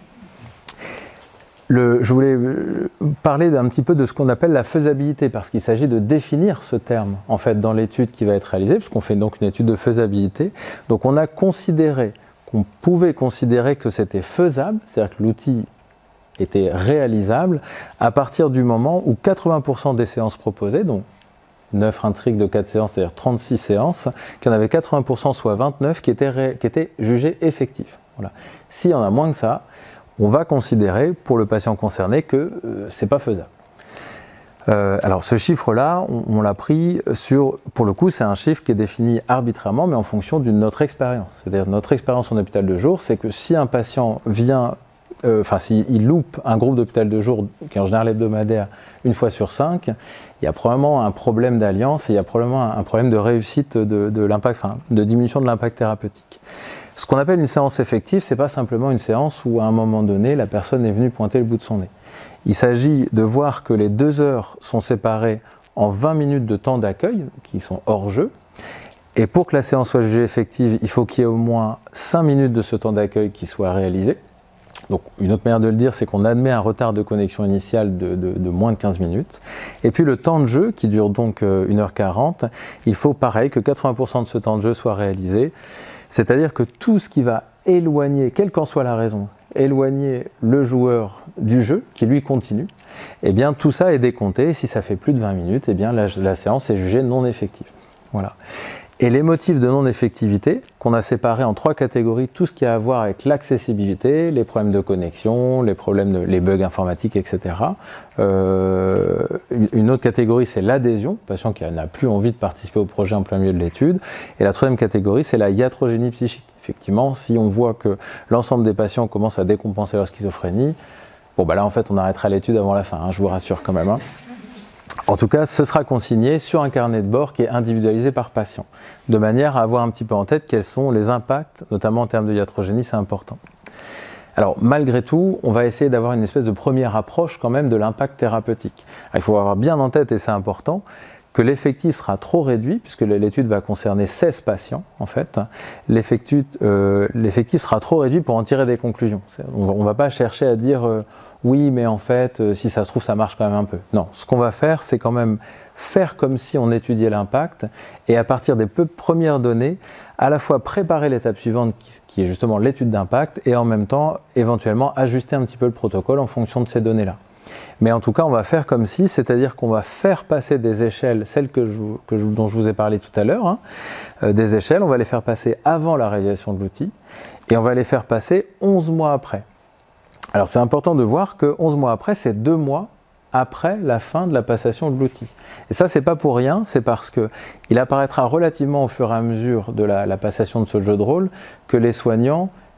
Speaker 3: Je voulais parler un petit peu de ce qu'on appelle la faisabilité, parce qu'il s'agit de définir ce terme en fait dans l'étude qui va être réalisée, puisqu'on fait donc une étude de faisabilité. Donc on a considéré qu'on pouvait considérer que c'était faisable, c'est-à-dire que l'outil était réalisable à partir du moment où 80% des séances proposées, donc 9 intrigues de 4 séances, c'est-à-dire 36 séances, qu'il y en avait 80%, soit 29, qui étaient jugées effectives. Voilà. S'il y en a moins que ça, on va considérer pour le patient concerné que ce n'est pas faisable. Alors ce chiffre-là, on l'a pris sur, pour le coup, c'est un chiffre qui est défini arbitrairement, mais en fonction de notre expérience. C'est-à-dire notre expérience en hôpital de jour, c'est que si un patient vient, s'il loupe un groupe d'hôpital de jour, qui est en général hebdomadaire, une fois sur 5, il y a probablement un problème d'alliance et il y a probablement un problème de réussite de diminution de l'impact thérapeutique. Ce qu'on appelle une séance effective, ce n'est pas simplement une séance où à un moment donné, la personne est venue pointer le bout de son nez. Il s'agit de voir que les 2 heures sont séparées en 20 minutes de temps d'accueil, qui sont hors jeu. Et pour que la séance soit jugée effective, il faut qu'il y ait au moins 5 minutes de ce temps d'accueil qui soit réalisé. Donc une autre manière de le dire, c'est qu'on admet un retard de connexion initial de moins de 15 minutes. Et puis le temps de jeu, qui dure donc 1h40, il faut pareil que 80% de ce temps de jeu soit réalisé. C'est-à-dire que tout ce qui va éloigner, quelle qu'en soit la raison, éloigner le joueur du jeu, qui lui continue, eh bien tout ça est décompté. Et si ça fait plus de 20 minutes, eh bien la séance est jugée non effective. Voilà. Et les motifs de non-effectivité, qu'on a séparés en 3 catégories, tout ce qui a à voir avec l'accessibilité, les problèmes de connexion, les bugs informatiques, etc. Une autre catégorie, c'est l'adhésion, le patient qui n'a plus envie de participer au projet en plein milieu de l'étude. Et la 3e catégorie, c'est la iatrogénie psychique. Effectivement, si on voit que l'ensemble des patients commencent à décompenser leur schizophrénie, bon bah là en fait on arrêtera l'étude avant la fin, hein, je vous rassure quand même. Hein. En tout cas, ce sera consigné sur un carnet de bord qui est individualisé par patient, de manière à avoir un petit peu en tête quels sont les impacts, notamment en termes de iatrogénie, c'est important. Alors, malgré tout, on va essayer d'avoir une espèce de première approche quand même de l'impact thérapeutique. Alors, il faut avoir bien en tête, et c'est important, que l'effectif sera trop réduit, puisque l'étude va concerner 16 patients, en fait. L'effectif sera trop réduit pour en tirer des conclusions. On ne va pas chercher à dire oui, mais en fait, si ça se trouve, ça marche quand même un peu. Non, ce qu'on va faire, c'est quand même faire comme si on étudiait l'impact, et à partir des premières données, à la fois préparer l'étape suivante, qui est justement l'étude d'impact, et en même temps, éventuellement, ajuster un petit peu le protocole en fonction de ces données-là. Mais en tout cas, on va faire comme si, c'est-à-dire qu'on va faire passer des échelles, celles dont je vous ai parlé tout à l'heure, hein, des échelles, on va les faire passer avant la réalisation de l'outil, et on va les faire passer 11 mois après. Alors c'est important de voir que 11 mois après, c'est 2 mois après la fin de la passation de l'outil. Et ça, c'est pas pour rien, c'est parce qu'il apparaîtra relativement au fur et à mesure de la passation de ce jeu de rôle que les soignants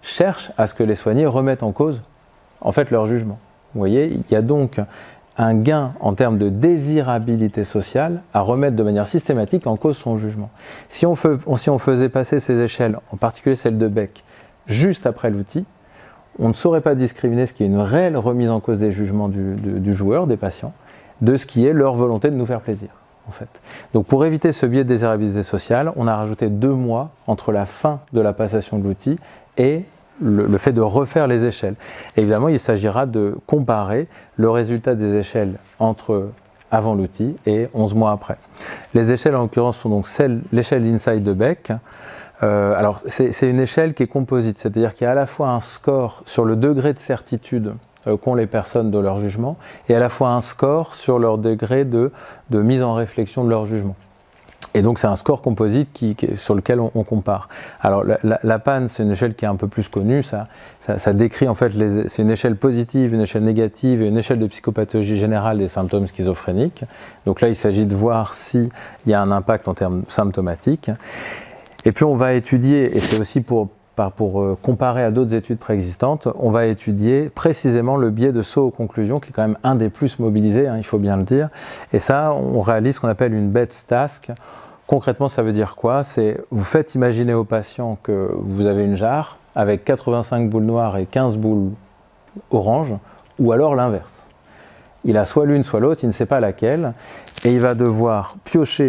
Speaker 3: cherchent à ce que les soignés remettent en cause en fait leur jugement. Vous voyez, il y a donc un gain en termes de désirabilité sociale à remettre de manière systématique en cause son jugement. Si on faisait passer ces échelles, en particulier celle de Beck, juste après l'outil, on ne saurait pas discriminer ce qui est une réelle remise en cause des jugements du joueur, des patients, de ce qui est leur volonté de nous faire plaisir. En fait. Donc pour éviter ce biais de désirabilité sociale, on a rajouté 2 mois entre la fin de la passation de l'outil et le fait de refaire les échelles. Évidemment, il s'agira de comparer le résultat des échelles entre avant l'outil et 11 mois après. Les échelles en l'occurrence sont donc l'échelle d'Insight de Beck. Alors c'est une échelle qui est composite, c'est-à-dire qu'il y a à la fois un score sur le degré de certitude qu'ont les personnes de leur jugement et à la fois un score sur leur degré de mise en réflexion de leur jugement. Et donc c'est un score composite sur lequel on compare. Alors la PAN, c'est une échelle qui est un peu plus connue, ça décrit en fait, c'est une échelle positive, une échelle négative et une échelle de psychopathologie générale des symptômes schizophréniques. Donc là il s'agit de voir s'il y a un impact en termes symptomatiques. Et puis on va étudier, et c'est aussi pour comparer à d'autres études préexistantes, on va étudier précisément le biais de saut aux conclusions, qui est quand même un des plus mobilisés, il faut bien le dire. Et ça, on réalise ce qu'on appelle une Betz task. Concrètement, ça veut dire quoi? C'est, vous faites imaginer au patient que vous avez une jarre avec 85 boules noires et 15 boules oranges, ou alors l'inverse. Il a soit l'une, soit l'autre, il ne sait pas laquelle, et il va devoir piocher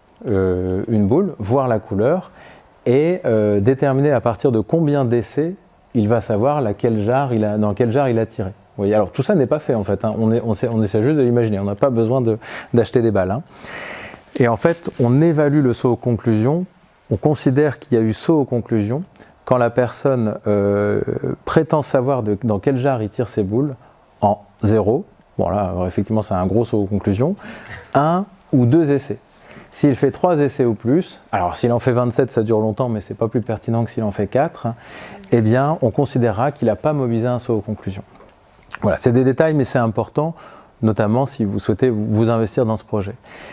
Speaker 3: une boule, voir la couleur, et déterminer à partir de combien d'essais il va savoir dans quelle jarre il a tiré. Vous voyez, alors tout ça n'est pas fait en fait, on essaie juste de l'imaginer, on n'a pas besoin d'acheter des balles. Et en fait, on évalue le saut aux conclusions, on considère qu'il y a eu saut aux conclusions quand la personne prétend savoir dans quelle jarre il tire ses boules en 0, bon là effectivement c'est un gros saut aux conclusions, 1 ou 2 essais. S'il fait 3 essais ou plus, alors s'il en fait 27 ça dure longtemps mais c'est pas plus pertinent que s'il en fait 4, eh bien on considérera qu'il n'a pas mobilisé un saut aux conclusions. Voilà, c'est des détails mais c'est important, notamment si vous souhaitez vous investir dans ce projet.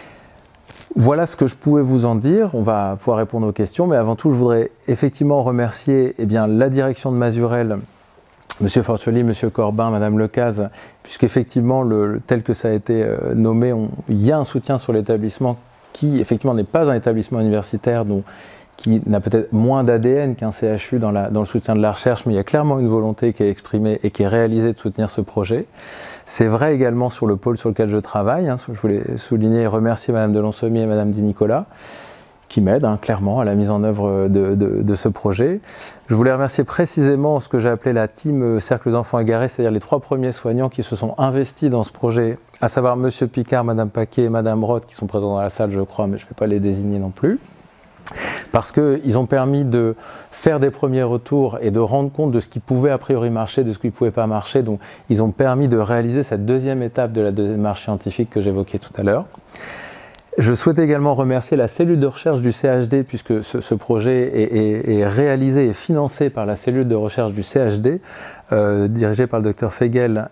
Speaker 3: Voilà ce que je pouvais vous en dire, on va pouvoir répondre aux questions, mais avant tout je voudrais effectivement remercier la direction de Mazurel, M. Forcioli, M. Corbin, Mme Lecaz, puisqu'effectivement tel que ça a été nommé, il y a un soutien sur l'établissement qui effectivement n'est pas un établissement universitaire, qui n'a peut-être moins d'ADN qu'un CHU dans le soutien de la recherche, mais il y a clairement une volonté qui est exprimée et qui est réalisée de soutenir ce projet. C'est vrai également sur le pôle sur lequel je travaille. Je voulais souligner et remercier Mme Delonsommier et Mme Di Nicola, qui m'aident clairement à la mise en œuvre de ce projet. Je voulais remercier précisément ce que j'ai appelé la team Cercle d'enfants égarés, c'est-à-dire les 3 premiers soignants qui se sont investis dans ce projet, à savoir M. Picard, Mme Paquet et Mme Roth, qui sont présents dans la salle, je crois, mais je ne vais pas les désigner non plus. Parce qu'ils ont permis de faire des premiers retours et de rendre compte de ce qui pouvait a priori marcher, de ce qui ne pouvait pas marcher. Donc ils ont permis de réaliser cette deuxième étape de la démarche scientifique que j'évoquais tout à l'heure. Je souhaite également remercier la cellule de recherche du CHD, puisque ce projet est réalisé et financé par la cellule de recherche du CHD, dirigée par le Dr Fegel,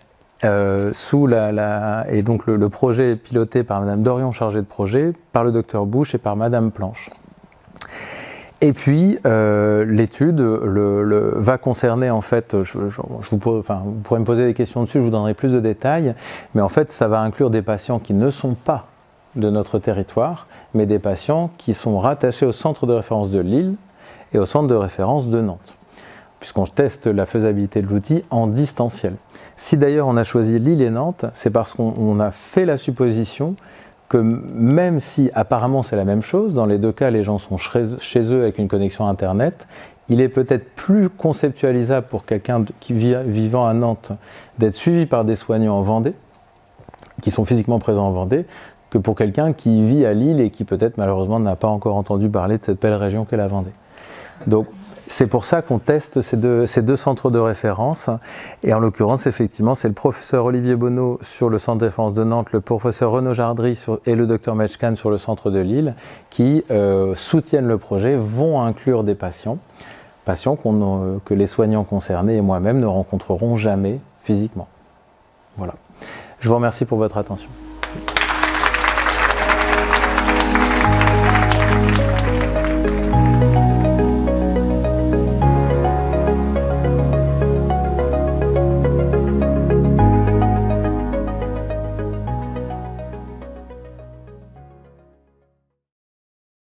Speaker 3: et donc le projet est piloté par Mme Dorion, chargée de projet, par le Dr Bush et par Mme Planche. Et puis l'étude va concerner en fait, vous pourrez me poser des questions dessus, je vous donnerai plus de détails, mais en fait ça va inclure des patients qui ne sont pas de notre territoire, mais des patients qui sont rattachés au centre de référence de Lille et au centre de référence de Nantes, puisqu'on teste la faisabilité de l'outil en distanciel. Si d'ailleurs on a choisi Lille et Nantes, c'est parce qu'on a fait la supposition que même si apparemment c'est la même chose, dans les 2 cas les gens sont chez eux avec une connexion internet, il est peut-être plus conceptualisable pour quelqu'un vivant à Nantes d'être suivi par des soignants en Vendée, qui sont physiquement présents en Vendée, que pour quelqu'un qui vit à Lille et qui peut-être malheureusement n'a pas encore entendu parler de cette belle région qu'est la Vendée. Donc c'est pour ça qu'on teste ces deux centres de référence, et en l'occurrence effectivement c'est le professeur Olivier Bonneau sur le centre de référence de Nantes, le professeur Renaud Jardry et le docteur Mechkan sur le centre de Lille, qui soutiennent le projet, vont inclure des patients que les soignants concernés et moi-même ne rencontreront jamais physiquement. Voilà. Je vous remercie pour votre attention.